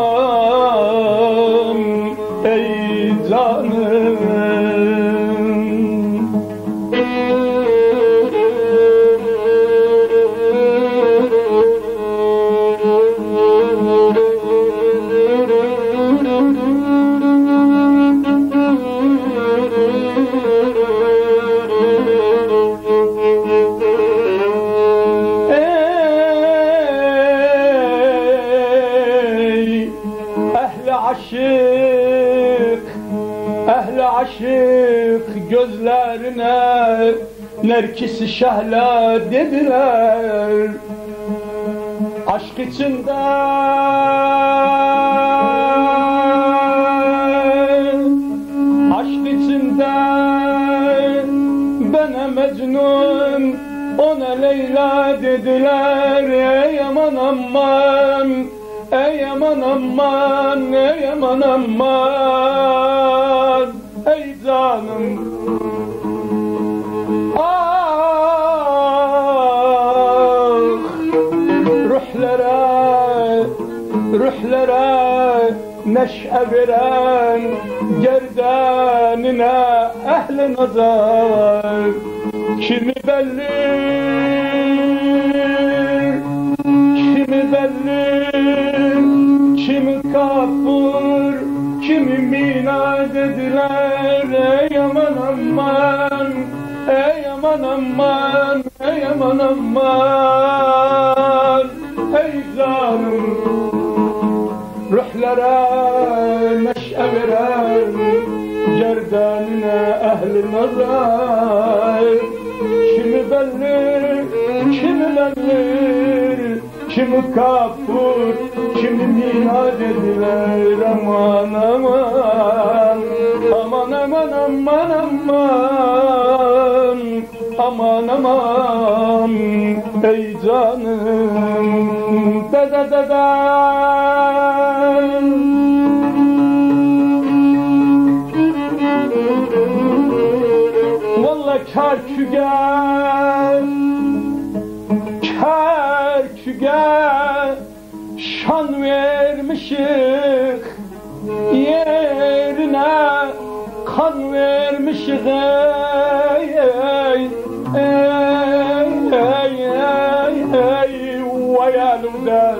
aman ey canım. Aşık gözlerine nerkisi şehla dediler. Aşk içinde aşk içinde bana Mecnun ona Leyla dediler. Ey aman aman ey aman aman, ey aman aman, ey canım. Ah, ruhlere, ruhlere neşe veren gerdanine ehli nazar. Kimi belli, kimi belli, kimi kafir, kimi minad ediler. Ey aman aman, ey aman aman, ey aman aman, ey canım. Ruhlere neşe veren gerdanine ehli nazar. Kimi belli, kimi belli, kimi kafir, kimi minad ediler. Aman aman, aman aman aman aman, aman aman, ey canım. Da da da da. Kerküge, Kerküge şan vermişik, yerine kan vermişik. Ey, ey, ey, ey, ey, ey, vay elimden.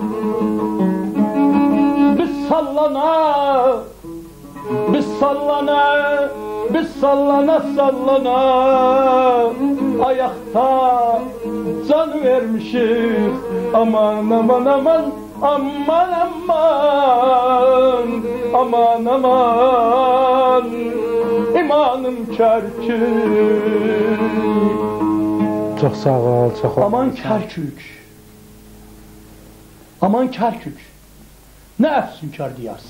Biz sallana, biz sallana, biz sallana sallana ayakta can vermişiz. Aman aman aman, aman aman, aman aman, imanım Kerkük. Çok sağ ol, çok ol. Aman Kerkük, aman Kerkük, ne efsunkar diyarsın.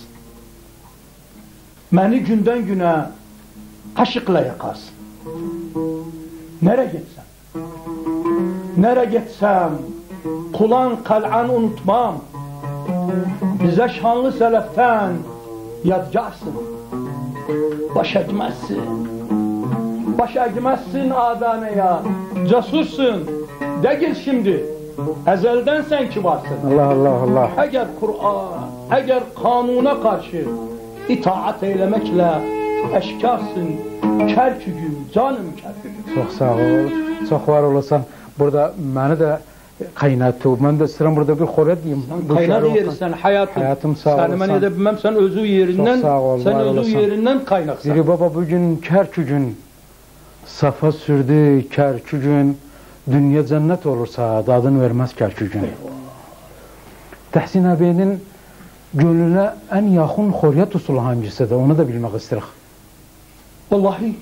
Beni günden güne aşıkla yakarsın. Nere gitsem, nere gitsem, kulan kal'an unutmam. Bize şanlı seleften yadgarsın. Baş egmezsin, baş egmezsin adaneye. Cesursun, de gir şimdi. Ezelden sen kibarsın. Allah Allah Allah. Eğer Kur'an, eğer kanuna karşı itaat eylemekle eşkarsın, Kerkük'üm, canım Kerkük'üm. Çok sağ ol, çok var olasan. Burada beni de kaynattı. Ben de sıram burada bir xoret diyeyim. Kaynadı yeri sen hayatım. Hayatım sağ olasın. Seni ben edebilmem, sen özü yerinden, Çok sağ ol, sen özü olasın. yerinden kaynaksın. Diri baba bugün Kerkük'ün safa sürdü, Kerkük'ün dünya cennet olursa adını vermez Kerkük'ün. Tahsin abinin gönlüne en yakın xoriyat usulü hangisidir? Onu da bilmek isterim. Vallahi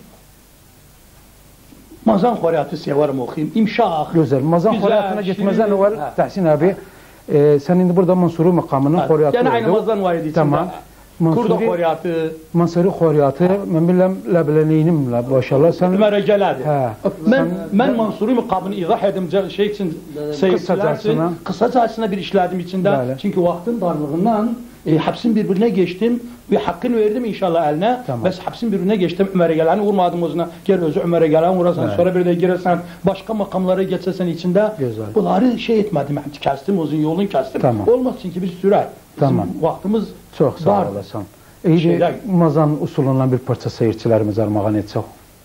Mazan xoriyatı severim okuyayım. İmşah. Güzel. Mazan xoriyatına gitmezden evvel Tahsin abi e, sen şimdi burada Mansuri makamının evet. xoriyatı yani oldu. aynı Mazan var idi. Tamam. Kurda xoriyatı. Mansuri xoriyatı. Ben bilmem lebeleneyinimle maşallah sen. Ömer'e geladı. Ben, sen, ben Mansuri makabını izah edim şey için seyirciler için. Kısacasına bir işledim içinde. Böyle. Çünkü vaktin darlığından e, hapsin birbirine geçtim ve hakkını verdim inşallah eline. Tamam. Bes hapsin birbirine geçtim. Ömer'e geleni vurmadım özüne. Gel özü Ömer'e geleni vurasan evet. Sonra bir de girersen başka makamlara geçsen içinde. Güzel. Bunları şey etmedim. Yani kestim uzun yolun kestim. Tamam. Olmaz çünkü bir süre. Tamam. Vaktimiz çok sağ olasın. İyi Mazan usulünden bir parça seyircilerimiz armağan etsek.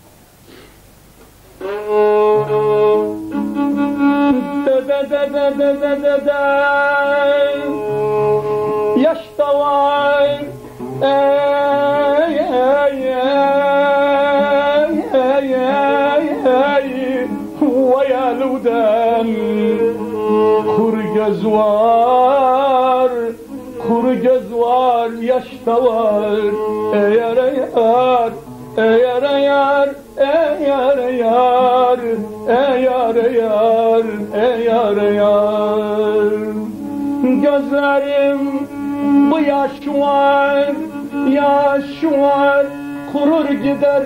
Yaşta var ey ey ey ey ey ey vay aluden kuru göz var kuru göz var yaşta var eğer eğer eğer eğer eğer eğer eğer eğer eğer eğer gözlerim bu yaş var yaş var kurur gider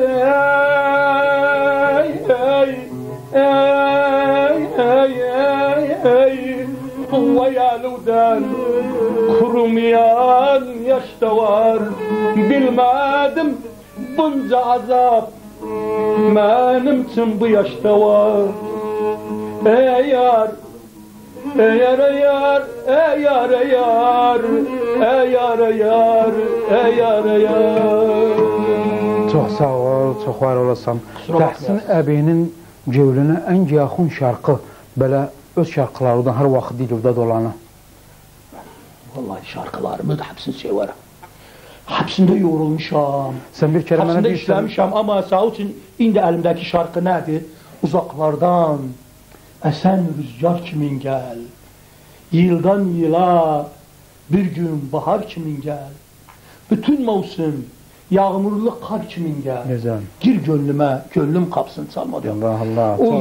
ey ey ey ey ey ey Hayaluden kurumayan yaşta var. Bilmedim bunca azap benim için bu yaşta var. Ey yar, ey yar, ey yar, ey yar, ey yar, ey yar, ey yar, ey yar, ey yar. Çok sağ ol, çok var olasın. Kusura Tahsin bakmayasın. əbinin cevlünə ən yaxın şarkı belə öz şarkılarından her vaxt dilimdə dolanı. Vallahi şarkılarımı da hepsini severim. Hepsinde yorulmuşam. Sen bir kere bana Hepsinde bir işlemişim ama sağ için indi elimdeki şarkı nedir? Uzaklardan esen rüzgar kimin gel. Yıldan yıla bir gün bahar kimin gel. Bütün mevsim yağmurlu kar kimin gel. Güzel. Gir gönlüme, gönlüm kapsın çalmadı. Allah Allah. Çok güzel.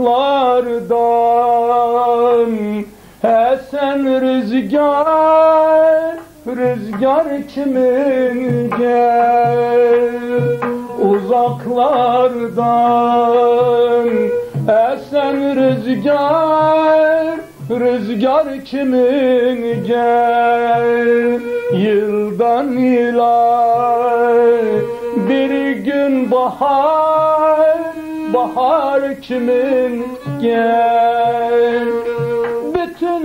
Uzaklardan esen rüzgar, rüzgar kimin gel. Uzaklardan esen rüzgar, rüzgar kimin gel. Yıldan yıla bir gün bahar, bahar kimin gel. Bütün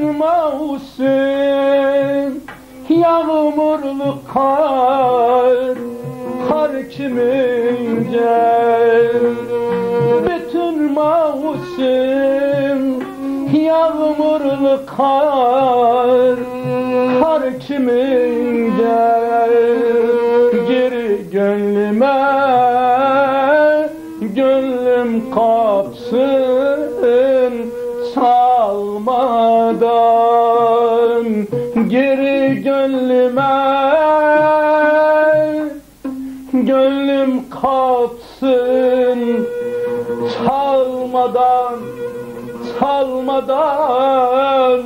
mevsim yağmurlu kar, kar kimin gel. Bütün mevsim yağmurlu kar, kar kimin gel. Geri gönlüme, gönlüm kapsın çalmadan. Geri gönlüme, gönlüm kapsın çalmadan, çalmadan,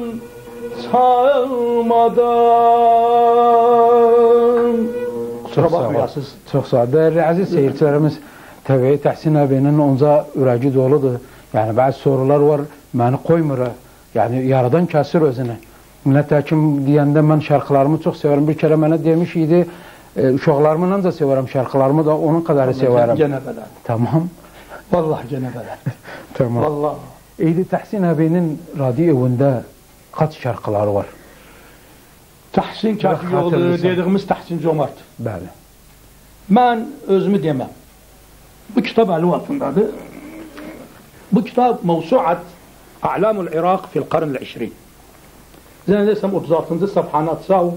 çalmadan. Kusura bakmayasınız. Çok sağ ol. Değerli aziz seyircilerimiz, tabii Tahsin abinin onca ürəci doludur. Yani bazı sorular var, beni koymur. Yani yaradan kasır özünü. Nitekim diyende ben şarkılarımı çok severim. Bir kere bana demiş idi, e, uşaqlarımla da severim şarkılarımı da onun kadar severim. Gene beden. Tamam. Vallahi gene beden. Tamam. Vallahi. İyiydi Tahsin abinin radyo evinde kaç şarkıları var? Tahsin Kafiyoğlu Hatırlıyorsan. dediğimiz Tahsin Cömert. Bəli. Ben özümü demem. Bu kitap eli altındadır. Bu kitap mevsuat A'lamul Irak fil karnil işrin. Zannedersem otuz altıncı safhana atsav.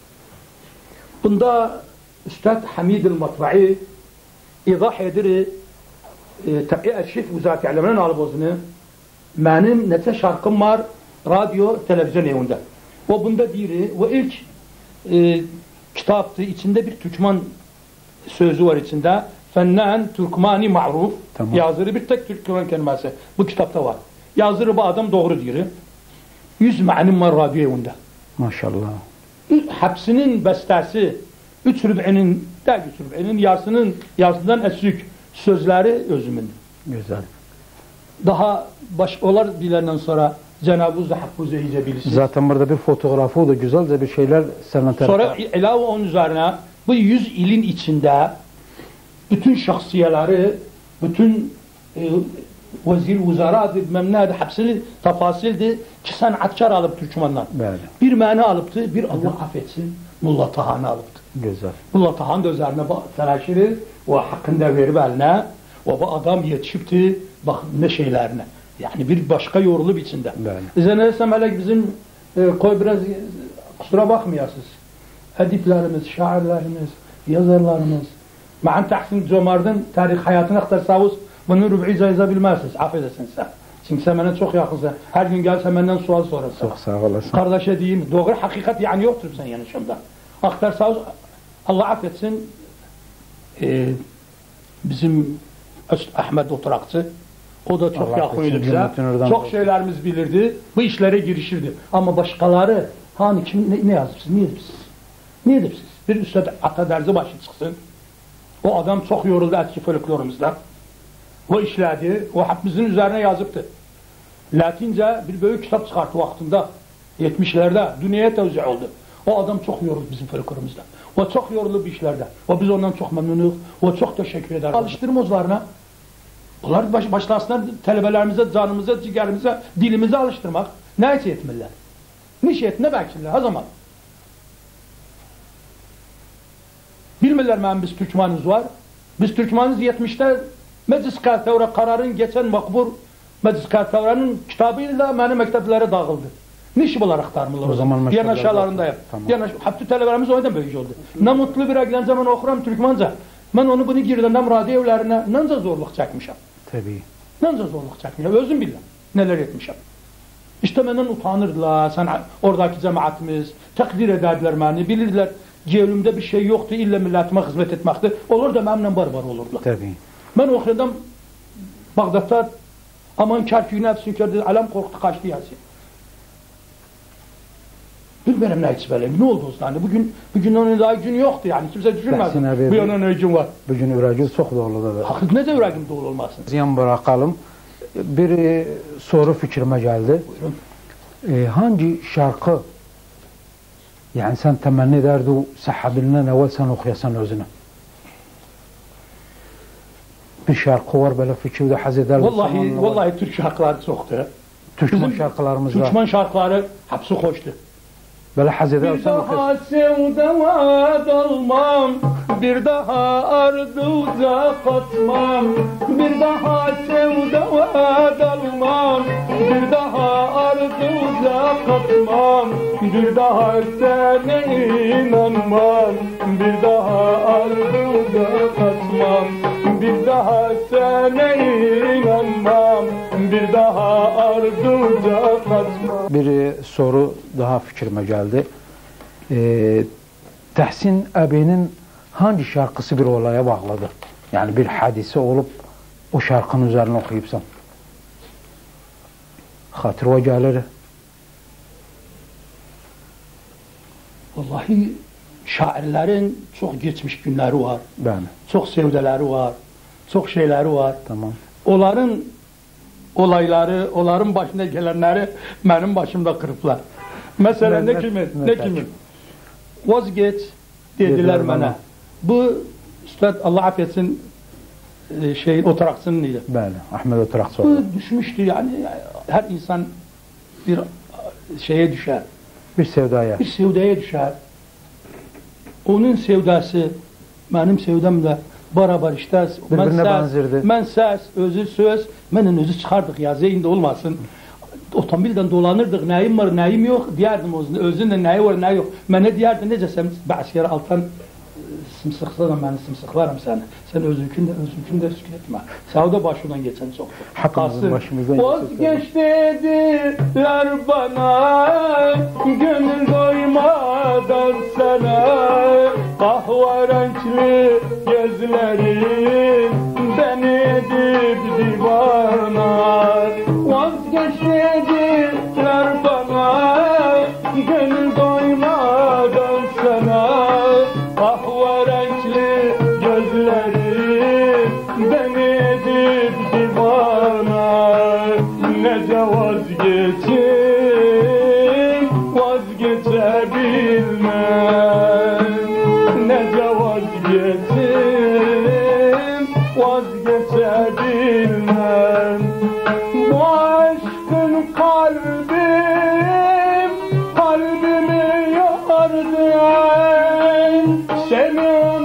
Bunda Üstad Hamid el-Matba'i izah edir e, tabi arşiv Vizareti Aleminin albozunu. Benim nece şarkım var radyo, televizyon evinde. O bunda biri ve ilk e, kitaptı. İçinde bir Türkmen sözü var içinde. Fennan Türkmani ma'ruf. Tamam. Yazırı bir tek Türkmen kelimesi. Bu kitapta var. Yazırı bu adam doğru diyor. Yüz manim var radyo evinde. Maşallah. Hepsinin bestesi, üç rüb'inin, değil üç rüb'inin, yarısının, yarısından esük sözleri özümün. Güzel. Daha başkalar bilenden sonra Cenab-ı Zahaffuzu iyice bilirsiniz. Zaten burada bir fotoğrafı o da güzelce bir şeyler sana tarif. Sonra ilave onun üzerine bu yüz ilin içinde bütün şahsiyeleri, bütün e, vezir, vuzara, memnadi, hepsini tafasildi ki sanatkar alıp Türkmenler. Bəli. Bir məni alıptı, bir Allah affetsin, Mulla Tahan'ı alıptı. Güzel. Mulla Tahan da üzerine telaşiri ve hakkında verip eline ve bu adam yetişipti bak ne şeylerine. Yani bir başka yorulu biçimde. Zannedersem hele bizim e, koy biraz e, kusura bakmayasınız. Ediplerimiz, şairlerimiz, yazarlarımız. Ma'an Tahsin Cömert'in tarih hayatını aktarsanız bunu rüb'i yazabilmezsiniz. Affedersiniz sen. Çünkü sen bana çok yakınsın. Her gün gelse benden sual sorarsan. Çok sağ olasın. Kardeşe diyeyim. Doğru hakikat yani yoktur sen yanışımda. Aktarsanız Allah affetsin e, bizim Ahmet Oturakçı o da çok yakınıydı bize. Çok şeylerimiz bilirdi. Bu işlere girişirdi. Ama başkaları hani kim ne, ne yazıp siz? Niye edip siz? Niye edip siz? Bir üstad Ataderzi başı çıksın. O adam çok yoruldu eski folklorumuzda. O işledi. O hepimizin üzerine yazıptı. Latince bir büyük kitap çıkarttı vaktinde. yetmişlerde dünyaya tevzi oldu. O adam çok yoruldu bizim folklorumuzda. O çok yoruldu bu işlerde. O biz ondan çok memnunuz. O çok teşekkür eder. Alıştırma ozlarına. Onlar baş, başlasınlar tələbələrimize, canımıza, ciğerimize, dilimize alıştırmak. Ne için etmirlər? Niş et, ne bekçiler? Ha zaman? Bilmirlər mənim biz Türkmanız var. Biz Türkmanız yetmişte Meclis Kərtəvrə kararın geçen makbur Meclis Kərtəvrənin kitabıyla mənim məktəblərə dağıldı. Niş bunlar aktarmırlar o zaman? Diğer aşağılarındayım. Tamam. Diğer hepsi tələbələrimiz o yüzden böyük oldu. Ne mutlu bir əqlən zaman okuram Türkmanca. Ben onu bunu girdiğimden radyo evlerine nanca zorluk çekmişim. Tabii. Nanca zorluk çekmişim. Özüm bilmem neler etmişim. İşte benden utanırdılar. Sen oradaki cemaatimiz takdir ederdiler beni. Bilirdiler cevlimde bir şey yoktu. İlla milletime hizmet etmekti. Olur da benimle barbar olurdular. Tabii. Ben okudum Bağdat'ta aman Kerkük'ün hepsini gördü. Alem korktu kaçtı yazıyor. Bilmiyorum ne hiç böyle. Ne oldu o zaman? Bugün bugün onun daha gün yoktu yani. Kimse düşünmez. Bu yana ne gün var? Bugün ürəgin çok doludur. Hakik ne de ürəgim dolu olmasın? Ziyan bırakalım. Bir e, soru fikrime geldi. Buyurun. E, hangi şarkı yani sen temenni ederdi o sahabinden evvel sen okuyasan özüne? Bir şarkı var böyle fikirde haz eder. Vallahi vallahi Türk şarkıları çoktu. Türkmen şarkılarımız var. Türkmen şarkıları hepsi hoştu. Böyle haz eder. Bir daha sevdama dalmam, bir daha arduca katmam, bir daha sevdama dalmam, bir daha arduca katmam, bir daha sene inanmam, bir daha arduca katmam, bir daha sene inanmam, bir daha arduca katmam. Bir soru daha fikrime geldi. Ee, Tahsin Əbinin hangi şarkısı bir olaya bağladı? Yani bir hadise olup o şarkının üzerine okuyupsan. Hatırıma gelir. Vallahi şairlerin çok geçmiş günleri var. Ben. Çok sevdeleri var. Çok şeyleri var. Tamam. Onların olayları, onların başına gelenleri benim başımda kırıplar. Mesela ne, ne kimi? Ne kimi? Vazgeç dediler, dediler bana. bana. Bu Üstad Allah affetsin şey Oturakçı'nın idi. Bəli, Ahmet Oturakçı. Bu düşmüştü yani her insan bir şeye düşer. Bir sevdaya. Bir sevdaya düşer. Onun sevdası benim sevdamla beraber işte birbirine benzerdi. Ben ses, özü söz, benim özü çıkardık ya zeyinde olmasın. Otomobilden dolanırdık, neyim var, neyim yok, diyerdim özünde, özünde neyi var, neyi yok. Ben ne diyerdim, necesem, bazı yere alttan sımsıklarım, ben sımsıklarım seni. Sen özünkünde, özünkünde sükun etme. Sağda başından geçen çoktu. Hakkımızın başımızdan geçen. Vazgeç dediler bana, gönül doymadan sana, kahverençli gözlerin beni edip divana. Vazgeç dediler bana, gönül doymadan sana, kahverençli gözlerin beni edip divana. Nece vazgeçim, vazgeçebilmem, nece vazgeçim, vazgeçebilmem. Bu aşkın kalbim, kalbimi yordu. Seni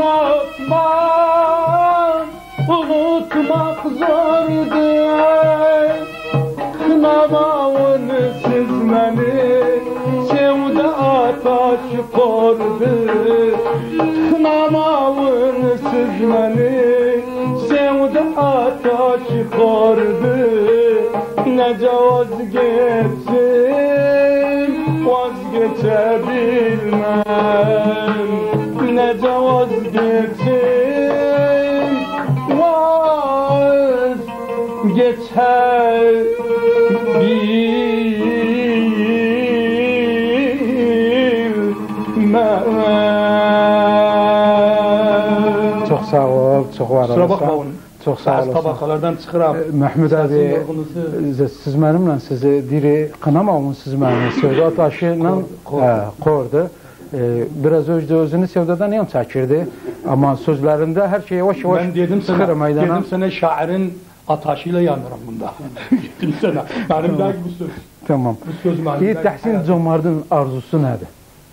unutmak, unutmak zordu. Kınamağın sizmeni, sevda taşı kordu. Kınamağın sizmeni, sevda taşı kordu. Nece vazgeçim, vazgeçebilmem, nece vazgeçim, vazgeçebilmem. Çok sağ ol, çok var olasın. Çox sağ olasın. Tabaqalardan çıxıram. Məhmud abi, siz mənimlə sizi diri qınamamın siz mənimlə Sevda daşı ilə qordu. Biraz özdə özünü Sevdadan yan çəkirdi. Amma sözlərində hər şey yavaş-yavaş çıxır meydana. Dedim sənə şairin ataşı ilə yanıram bunda. Dedim sənə. Mənim də bu söz. Tamam. Bu söz mənim. İyi, Təhsin Comardın arzusu nədir?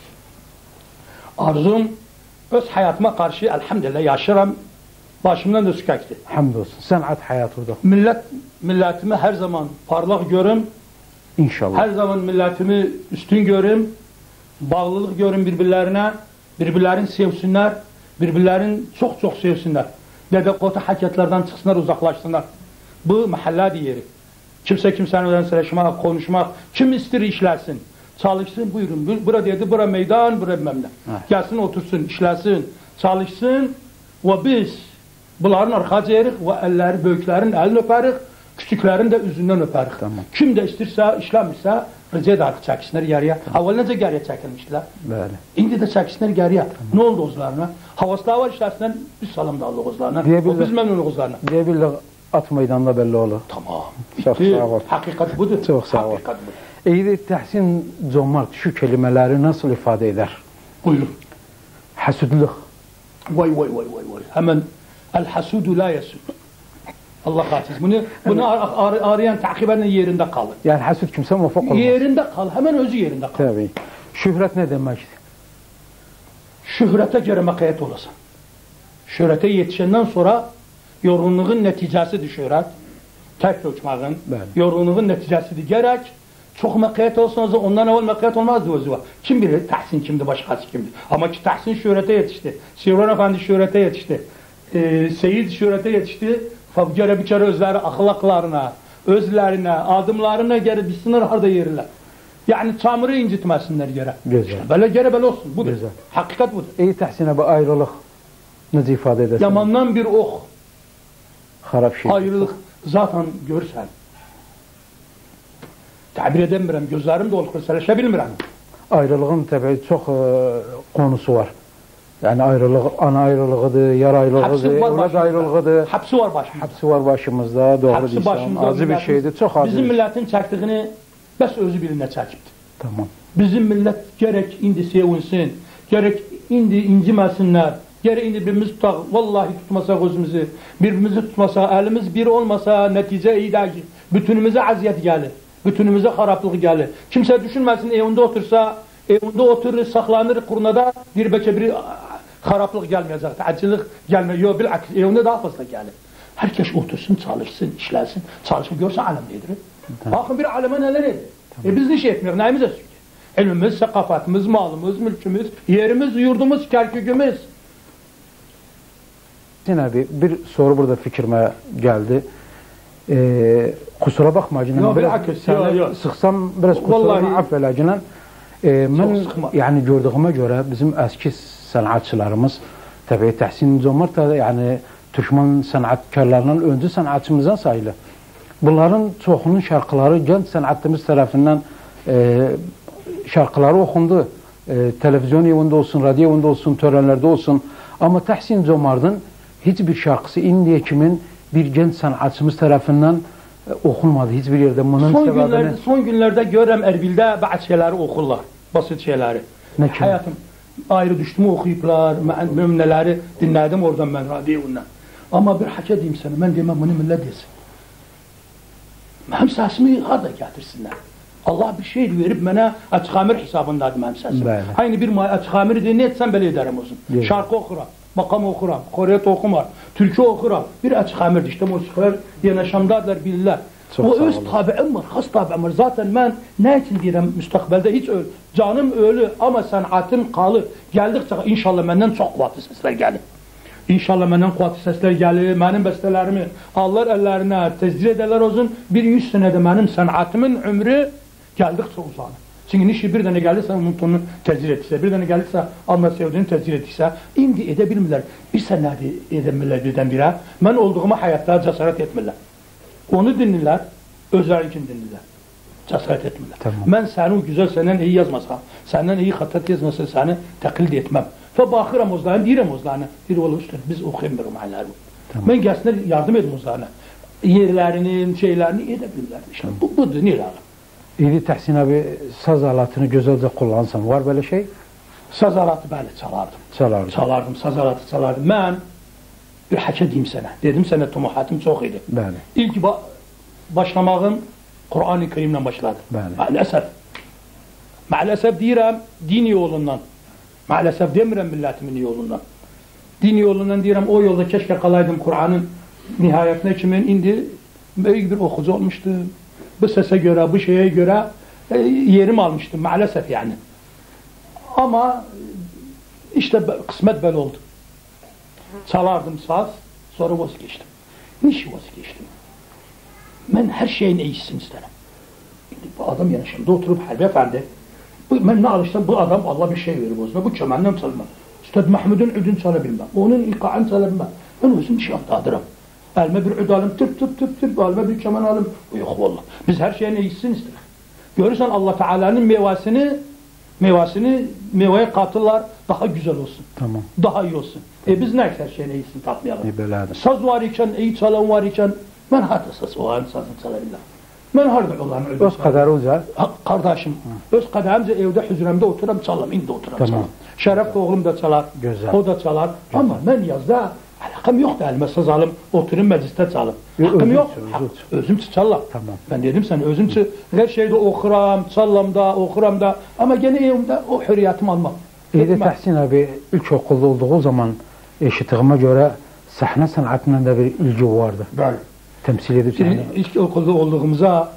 Arzum öz həyatıma qarşı elhamdülillah yaşıram. Başımdan da sükəkdir. Həmd olsun. Sənət həyatında. Millət, millətimi hər zaman parlaq görüm. İnşallah. Hər zaman millətimi üstün görüm. Bağlılıq görün bir-birlərinə. Bir-birlərini sevsinlər. Bir-birlərini çox-çox sevsinlər. Dədə-qota həkətlərdən çıxsınlar, uzaqlaşsınlar. Bu məhəllədir yeri. Kimsə kimsəni öyrənsələşmək, konuşmaq, kim istir işləsin. Çalışsın, buyurun. Bura dedi, bura meydan, bura bilməm nə. Gəlsin, otursun, işləsin, çalışsın. Və biz bunların arxacayırıq və əlləri, böyüklərin əlini öpərik, küçüklərin də üzündən öpərik. Tamam. Kim də istirsə, işləmirsə, rica edarıq çəksinlər geriyə. Əvvəl necə geriyə çəkilmişdilər? Bəli. İndi də çəksinlər geriyə. Nə oldu özlərine? Havaslar var işləsinlər, biz salam da alıq özlərine. O biz məmnunluq özlərine. Deyə bilək, at meydanında belli olur. Tamam. Çox sağ ol. Həqiqət budur. Çox sağ ol. Həqiqət budur. İyi, Təhsin Comard şu kelimələri nasıl ifadə edər? Buyurun. Həsudluq. Vay vay vay vay vay. Həmən əl-həsudu la yəsud. Allah xatiz. Bunu, bunu ar arayan təqibən yerində qalır. Yəni həsud kimsə muvaffaq olmaz. Yerində qal. Həmən özü yerində qal. Təbii. Şöhrət nə deməkdir? Şöhrətə görə məqəyyət olasan. Şöhrətə yetişəndən sonra yorğunluğun nəticəsidir şöhrət. Tək uçmağın. Yorğunluğun nəticəsidir gərək. Çox məqəyyət olsun, ondan əvvəl məqəyyət olmazdı özü var. Kim bilir Təhsin kimdir, başqası kimdir. Amma ki Təhsin şöhrətə yetişdi. Sevran Əfəndi şöhrətə yetişdi. E, Seyid şöhrətə yetişdi. Gərə bir kere özləri axlaqlarına, özlərinə, adımlarına gərə bilsinlər harada yerirlər. Yəni çamırı incitməsinlər gərə. Gözəl. Belə gərə belə olsun. Budur. Gözəl. Həqiqət budur. Ey Təhsinə, bu ayrılıq necə ifadə edəsən? Yamandan bir ox. Xarab şey. Ayrılıq zaten görsən. Təbir edəmirəm, gözlərim də olub, sələşə bilmirəm. Ayrılığın təbii çox e, konusu var. Yəni ayrılıq, ana ayrılığıdır, yar ayrılığıdır, evlad ayrılığıdır. Həbsi var başımızda. Həbsi var başımızda, doğru deyirsən. Acı bir şeydir, çox acı. Bizim millətin çəkdiyini bəs özü bilinə çəkibdir. Tamam. Bizim millət gərək indi sevinsin, gərək indi inciməsinlər, gərək indi birimiz tutaq, vallahi tutmasaq özümüzü, birbirimizi tutmasaq, əlimiz bir olmasa nəticə iyidir ki, bütünümüzə əziyyət gəlir, bütünümüzə xarablıq gəlir. Kimsə düşünməsin, evində otursa, evində oturur, saxlanır qurnada, bir bəlkə bir xarablıq gəlməyəcək, təəccülük gəlməyəcək, yox, bilək, evində daha fazla gəlir. Hər kəs otursun, çalışsın, işləsin, çalışsın, görsən aləm nedir? Baxın, bir aləmə nələr edir? E, biz niş etmirik, nəyimizə sürgür? Elmimiz, səqafatımız, malımız, mülkümüz, yerimiz, yurdumuz, kərkügümüz. Yine bir, bir soru burada fikrime geldi. Ee, kusura bakma Cinan. Yok, biraz bilakis, yok, yok. Sıksam biraz kusuruma affele Cinan. Ee, ben yani gördüğüme göre bizim eski sanatçılarımız tabii Təhsin Comard da yani Türkmen sanatkarlarının öncü sanatçımızdan sayılır. Bunların çoxunun şarkıları genç sanatçımız tarafından e, şarkıları okundu. E, televizyon evinde olsun, radyo evinde olsun, törenlerde olsun. Ama Təhsin Comard'ın hiçbir şarkısı indiye kimin bir genç sanatçımız tarafından e, okunmadı. Hiçbir yerde bunun son sebebini... Günlerde, son günlerde görürüm Erbil'de bazı şeyleri okurlar. Basit şeyleri. Ne ki? Hayatım ayrı düştümü okuyuplar, neleri dinledim oradan ben radyondan. Ama bir hak edeyim sana, ben demem bunu millet desin. Mənim səsimi harada gətirsinlər? Allah bir şey verib mənə açıqamir hesabındadır mənim səsim. Aynı bir açıqamirdir, ne etsəm belə edərəm olsun. Yes. Şarkı oxuram, makam oxuram, xoriyat oxumar, türkü oxuram. Bir açıqamirdir, işte musiqilər yanaşamdadırlar, bilirlər. O öz tabiim var, xas tabiim var. Zaten mən nə için deyirəm müstəqbəldə heç öl, canım ölü ama sənatım qalır. Gəldikcə inşallah məndən çox quvvatlı səslər gəlir. İnşallah məndən quvvatlı səslər gəlir, mənim bəstələrimi alırlar əllərinə, tezcir edərlər olsun. Bir yüz sənədə mənim sənatımın ömrü gəldikcə uzanır. Çünki işi bir dənə gəlirsə, onun tonunu tezcir etdirsə, bir dənə gəlirsə, alma sevdiyini tezcir etdirsə, indi edə bilmirlər. Bir sənədi edəmirlər birdən birə. Mən olduğuma həyatda cəsarət etmirlər. Onu dinlirlər, özlərinkini dinlirlər. Cəsarət etmirlər. Tamam. Mən səni o güzel səndən iyi yazmasam, səndən iyi xattat yazmasam, səni təqlid etməm. Və baxıram ozlarına, deyirəm ozlarına, deyir ola üstün, biz oxuyamır o mənləri. Tamam. Ben gelsinler yardım edin onlara. Yerlerinin şeylerini edebilirler. İşte bu budur Nilay. İyi Tahsin abi saz aletini güzelce kullansan var böyle şey? Saz alatı böyle çalardım. Çalardım. Çalardım, saz alatı çalardım. Ben bir haka diyeyim sana. Dedim sana tumuhatım çok idi. Bəli. İlk ba başlamağım Kur'an-ı Kerim'le başladı. Bəli. Maalesef. Maalesef deyirəm din yolundan. Maalesef demirəm milletimin yolundan. Din yolundan deyirəm o yolda keşke kalaydım Kur'an'ın nihayetine kimin indi büyük bir okucu olmuştum. Bu sese göre, bu şeye göre e, yerim almıştım maalesef yani. Ama işte kısmet böyle oldu. Çalardım saz, sonra vazgeçtim. Niçin vazgeçtim? Ben her şeyin iyisini isterim. Bu adam yanışımda oturup Halbi Efendi, bu, ben ne alıştım, bu adam Allah bir şey verir bozma, bu kemandan çalmam. Üstad Mahmud'un üdün çalabilmem, onun ika'ını çalabilmem. Ben özüm şaftadırım. Elime bir üd alım, tıp tıp tıp tıp, elime bir keman alım. Yok vallahi. Biz her şeyin iyisini isteriz. Görürsen Allah Teala'nın meyvasını, meyvasını, meyveye katırlar, daha güzel olsun. Tamam. Daha iyi olsun. E biz ne her şeyin iyisini tatmayalım. İyi belədir. Saz var iken, iyi çalan var iken, ben harda saz o an sazını çalabilmem. Ben harda Allah'ın ödü Öz kadarınca. Ha, kardeşim, öz kademce evde hücremde oturam çalam, indi oturam Tamam. çalam. Şeref de oğlum da çalar, Güzel. o da çalar. Güzel. Ama ben yazda alakam yok da elime saz alım, oturayım mecliste çalım. Yok, Hakkım özüm yok. çı, Hak, özüm çı. özüm çı çallam. Tamam. Ben dedim sana özüm çı, her şeyde okuram, çallam da, okuram da. Ama gene evimde o hürriyetimi almam. İyi de Etmem. Tahsin abi ilkokulda olduğu zaman eşittiğime göre sahne sanatına da bir ilgi vardı. Böyle. Temsil edip Şimdi sahne. ilk okulda olduğumuzda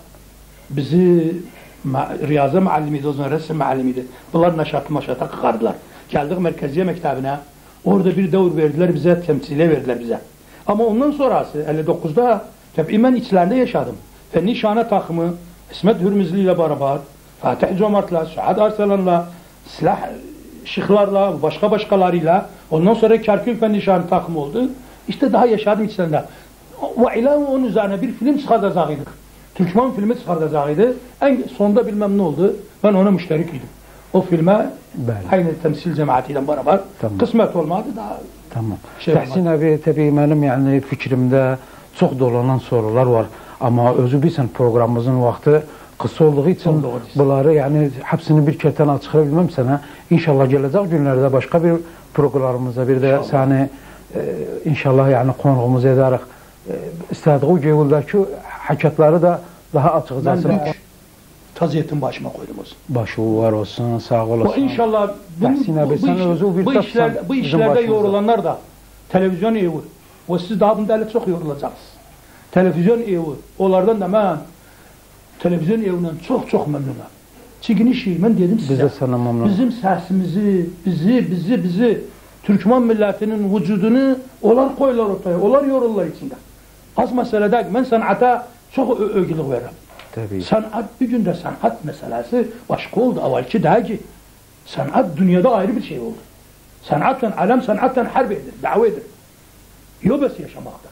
bizi ma riyaza muallimiydi, o zaman resim muallimiydi. Bunlar neşatı maşata kıkardılar. Geldik Merkeziye Mektebi'ne. Orada bir devir verdiler bize, temsile verdiler bize. Ama ondan sonrası elli dokuzda tabii ben içlerinde yaşadım. Fenni Şahane takımı, İsmet Hürmüzlü ile beraber, Fatih Cömert'la, Suad Arsalan'la, silah şıklarla, başka başkalarıyla, ondan sonra Kerkül Fenni Şahane takımı oldu. İşte daha yaşadım içlerinde. Ve ilan onun üzerine bir film çıkartacaktık. Türkmen filmi çıkartacakıydı. En sonunda bilmem ne oldu. Ben ona müşterikiydim. O filme Bəli. aynı temsil cemaatiyle beraber Tamam. kısmet olmadı daha. Tamam. Şey Tahsin abi tabii benim yani fikrimde çok dolanan sorular var. Ama özü bilsen programımızın vakti kısa olduğu için Çok doğru. bunları yani hepsini bir kerten açıklayabilmem sana. İnşallah gelecek günlerde başka bir programımıza bir de İnşallah. seni e, inşallah yani konuğumuz ederek e, istediği gevuldaki hakikatları da daha Ben açıkçası büyük taziyetin başıma koydum olsun. başı var olsun, sağ Bu olasın. inşallah bu, Tahsin abi, bu, bu, sen iş- özü bir bu tapsan işlerde, bu bizim işlerde başımıza. yorulanlar da televizyon evi ve siz daha bunda çok yorulacaksınız. Televizyon evi, onlardan da ben televizyon evinden çok çok memnunum. Çünkü şey, ben dedim size, Biz de sana memnunum. bizim sesimizi, bizi, bizi, bizi, Türkmen milletinin vücudunu onlar koyular ortaya, onlar yorullar içinde. Az meselede ben sanata çok övgülük veririm. Tabii. Sanat bir günde sanat meselesi başka oldu. Evvelki daha ki sanat dünyada ayrı bir şey oldu. Sanatla alem sanatla harp edir, davedir. Yok bes yaşamakta.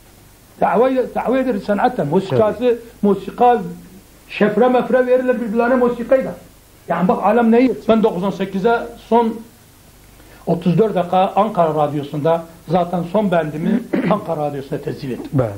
Dave, davedir sanatla. Musikası, musika, şefre mefre verirler birbirlerine musikayla. Yani bak alem neyi? Ben doksan sekize son otuz dört dakika Ankara Radyosu'nda zaten son bendimi Ankara Radyosu'na tescil ettim. Bəli.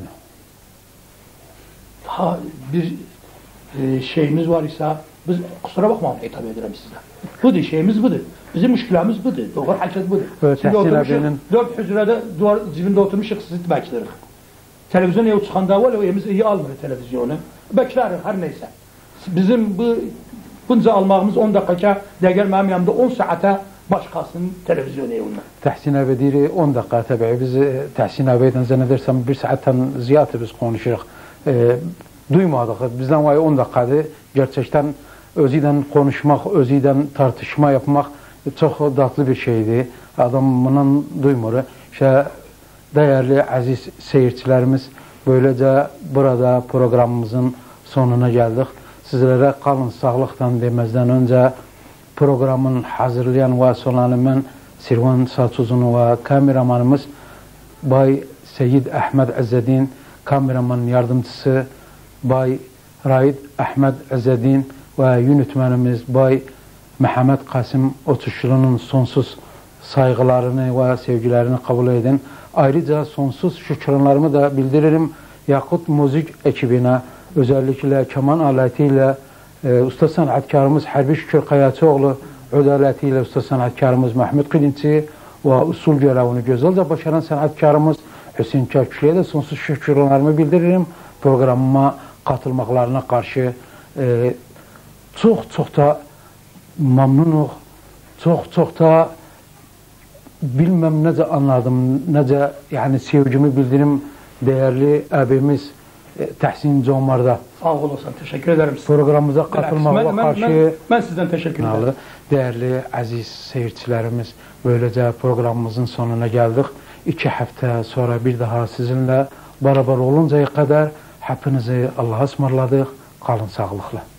Daha bir e, şeyimiz var ise biz kusura bakmayın hitap ederim size. Budur şeyimiz budur. Bizim müşkülemiz budur. Doğru hakikat budur. Evet, Şimdi Tahsin oturmuşuz, abinin- dört hücrede duvar cibinde oturmuşuz sizi beklerik. Televizyon ev çıkanda var evimiz iyi almıyor televizyonu. Beklerik her neyse. Bizim bu bunca almağımız on dakika değer benim yanımda on saate başkasının televizyon evinden. Tahsin abi diri on dakika tabii biz e, Tahsin abiyle zannedersem bir saatten ziyade biz konuşuruz. E, duymadık. Bizden vay on dakikada gerçekten özüyle konuşmak, özüyle tartışma yapmak çok tatlı bir şeydi. Adam bunun duymuru. İşte değerli aziz seyircilerimiz böylece burada programımızın sonuna geldik. Sizlere kalın sağlıktan demezden önce programın hazırlayan ve sonlanımın Sirvan Salçuzunu ve kameramanımız Bay Seyyid Ahmet Azzedin, kameramanın yardımcısı Bay Raid Ahmet Azzedin ve yönetmenimiz Bay Mehmet Kasım Otuşlu'nun sonsuz saygılarını ve sevgilerini kabul edin. Ayrıca sonsuz şükranlarımı da bildiririm Yakut Müzik ekibine, özellikle keman aletiyle e, usta sanatkarımız Hərbi Şükür Qayaçıoğlu, ud aletiyle usta sanatkarımız Mahmud Qidinçi ve usul görevini güzelce başaran sanatkarımız Hüseyin Kərküliyə de sonsuz şükranlarımı bildiririm. Programıma katılmaklarına karşı e, çok çok da memnunum, çok çok da bilmem nece anladım, nece yani sevgimi bildirim değerli abimiz e, Tahsin Comar'da. Sağ olasın, teşekkür ederim. Programımıza katılmakla karşı ben, ben, ben sizden teşekkür ederim. Değerli aziz seyircilerimiz, böylece programımızın sonuna geldik. İki hafta sonra bir daha sizinle beraber oluncaya kadar hepinizi Allah'a ısmarladık. Kalın sağlıkla.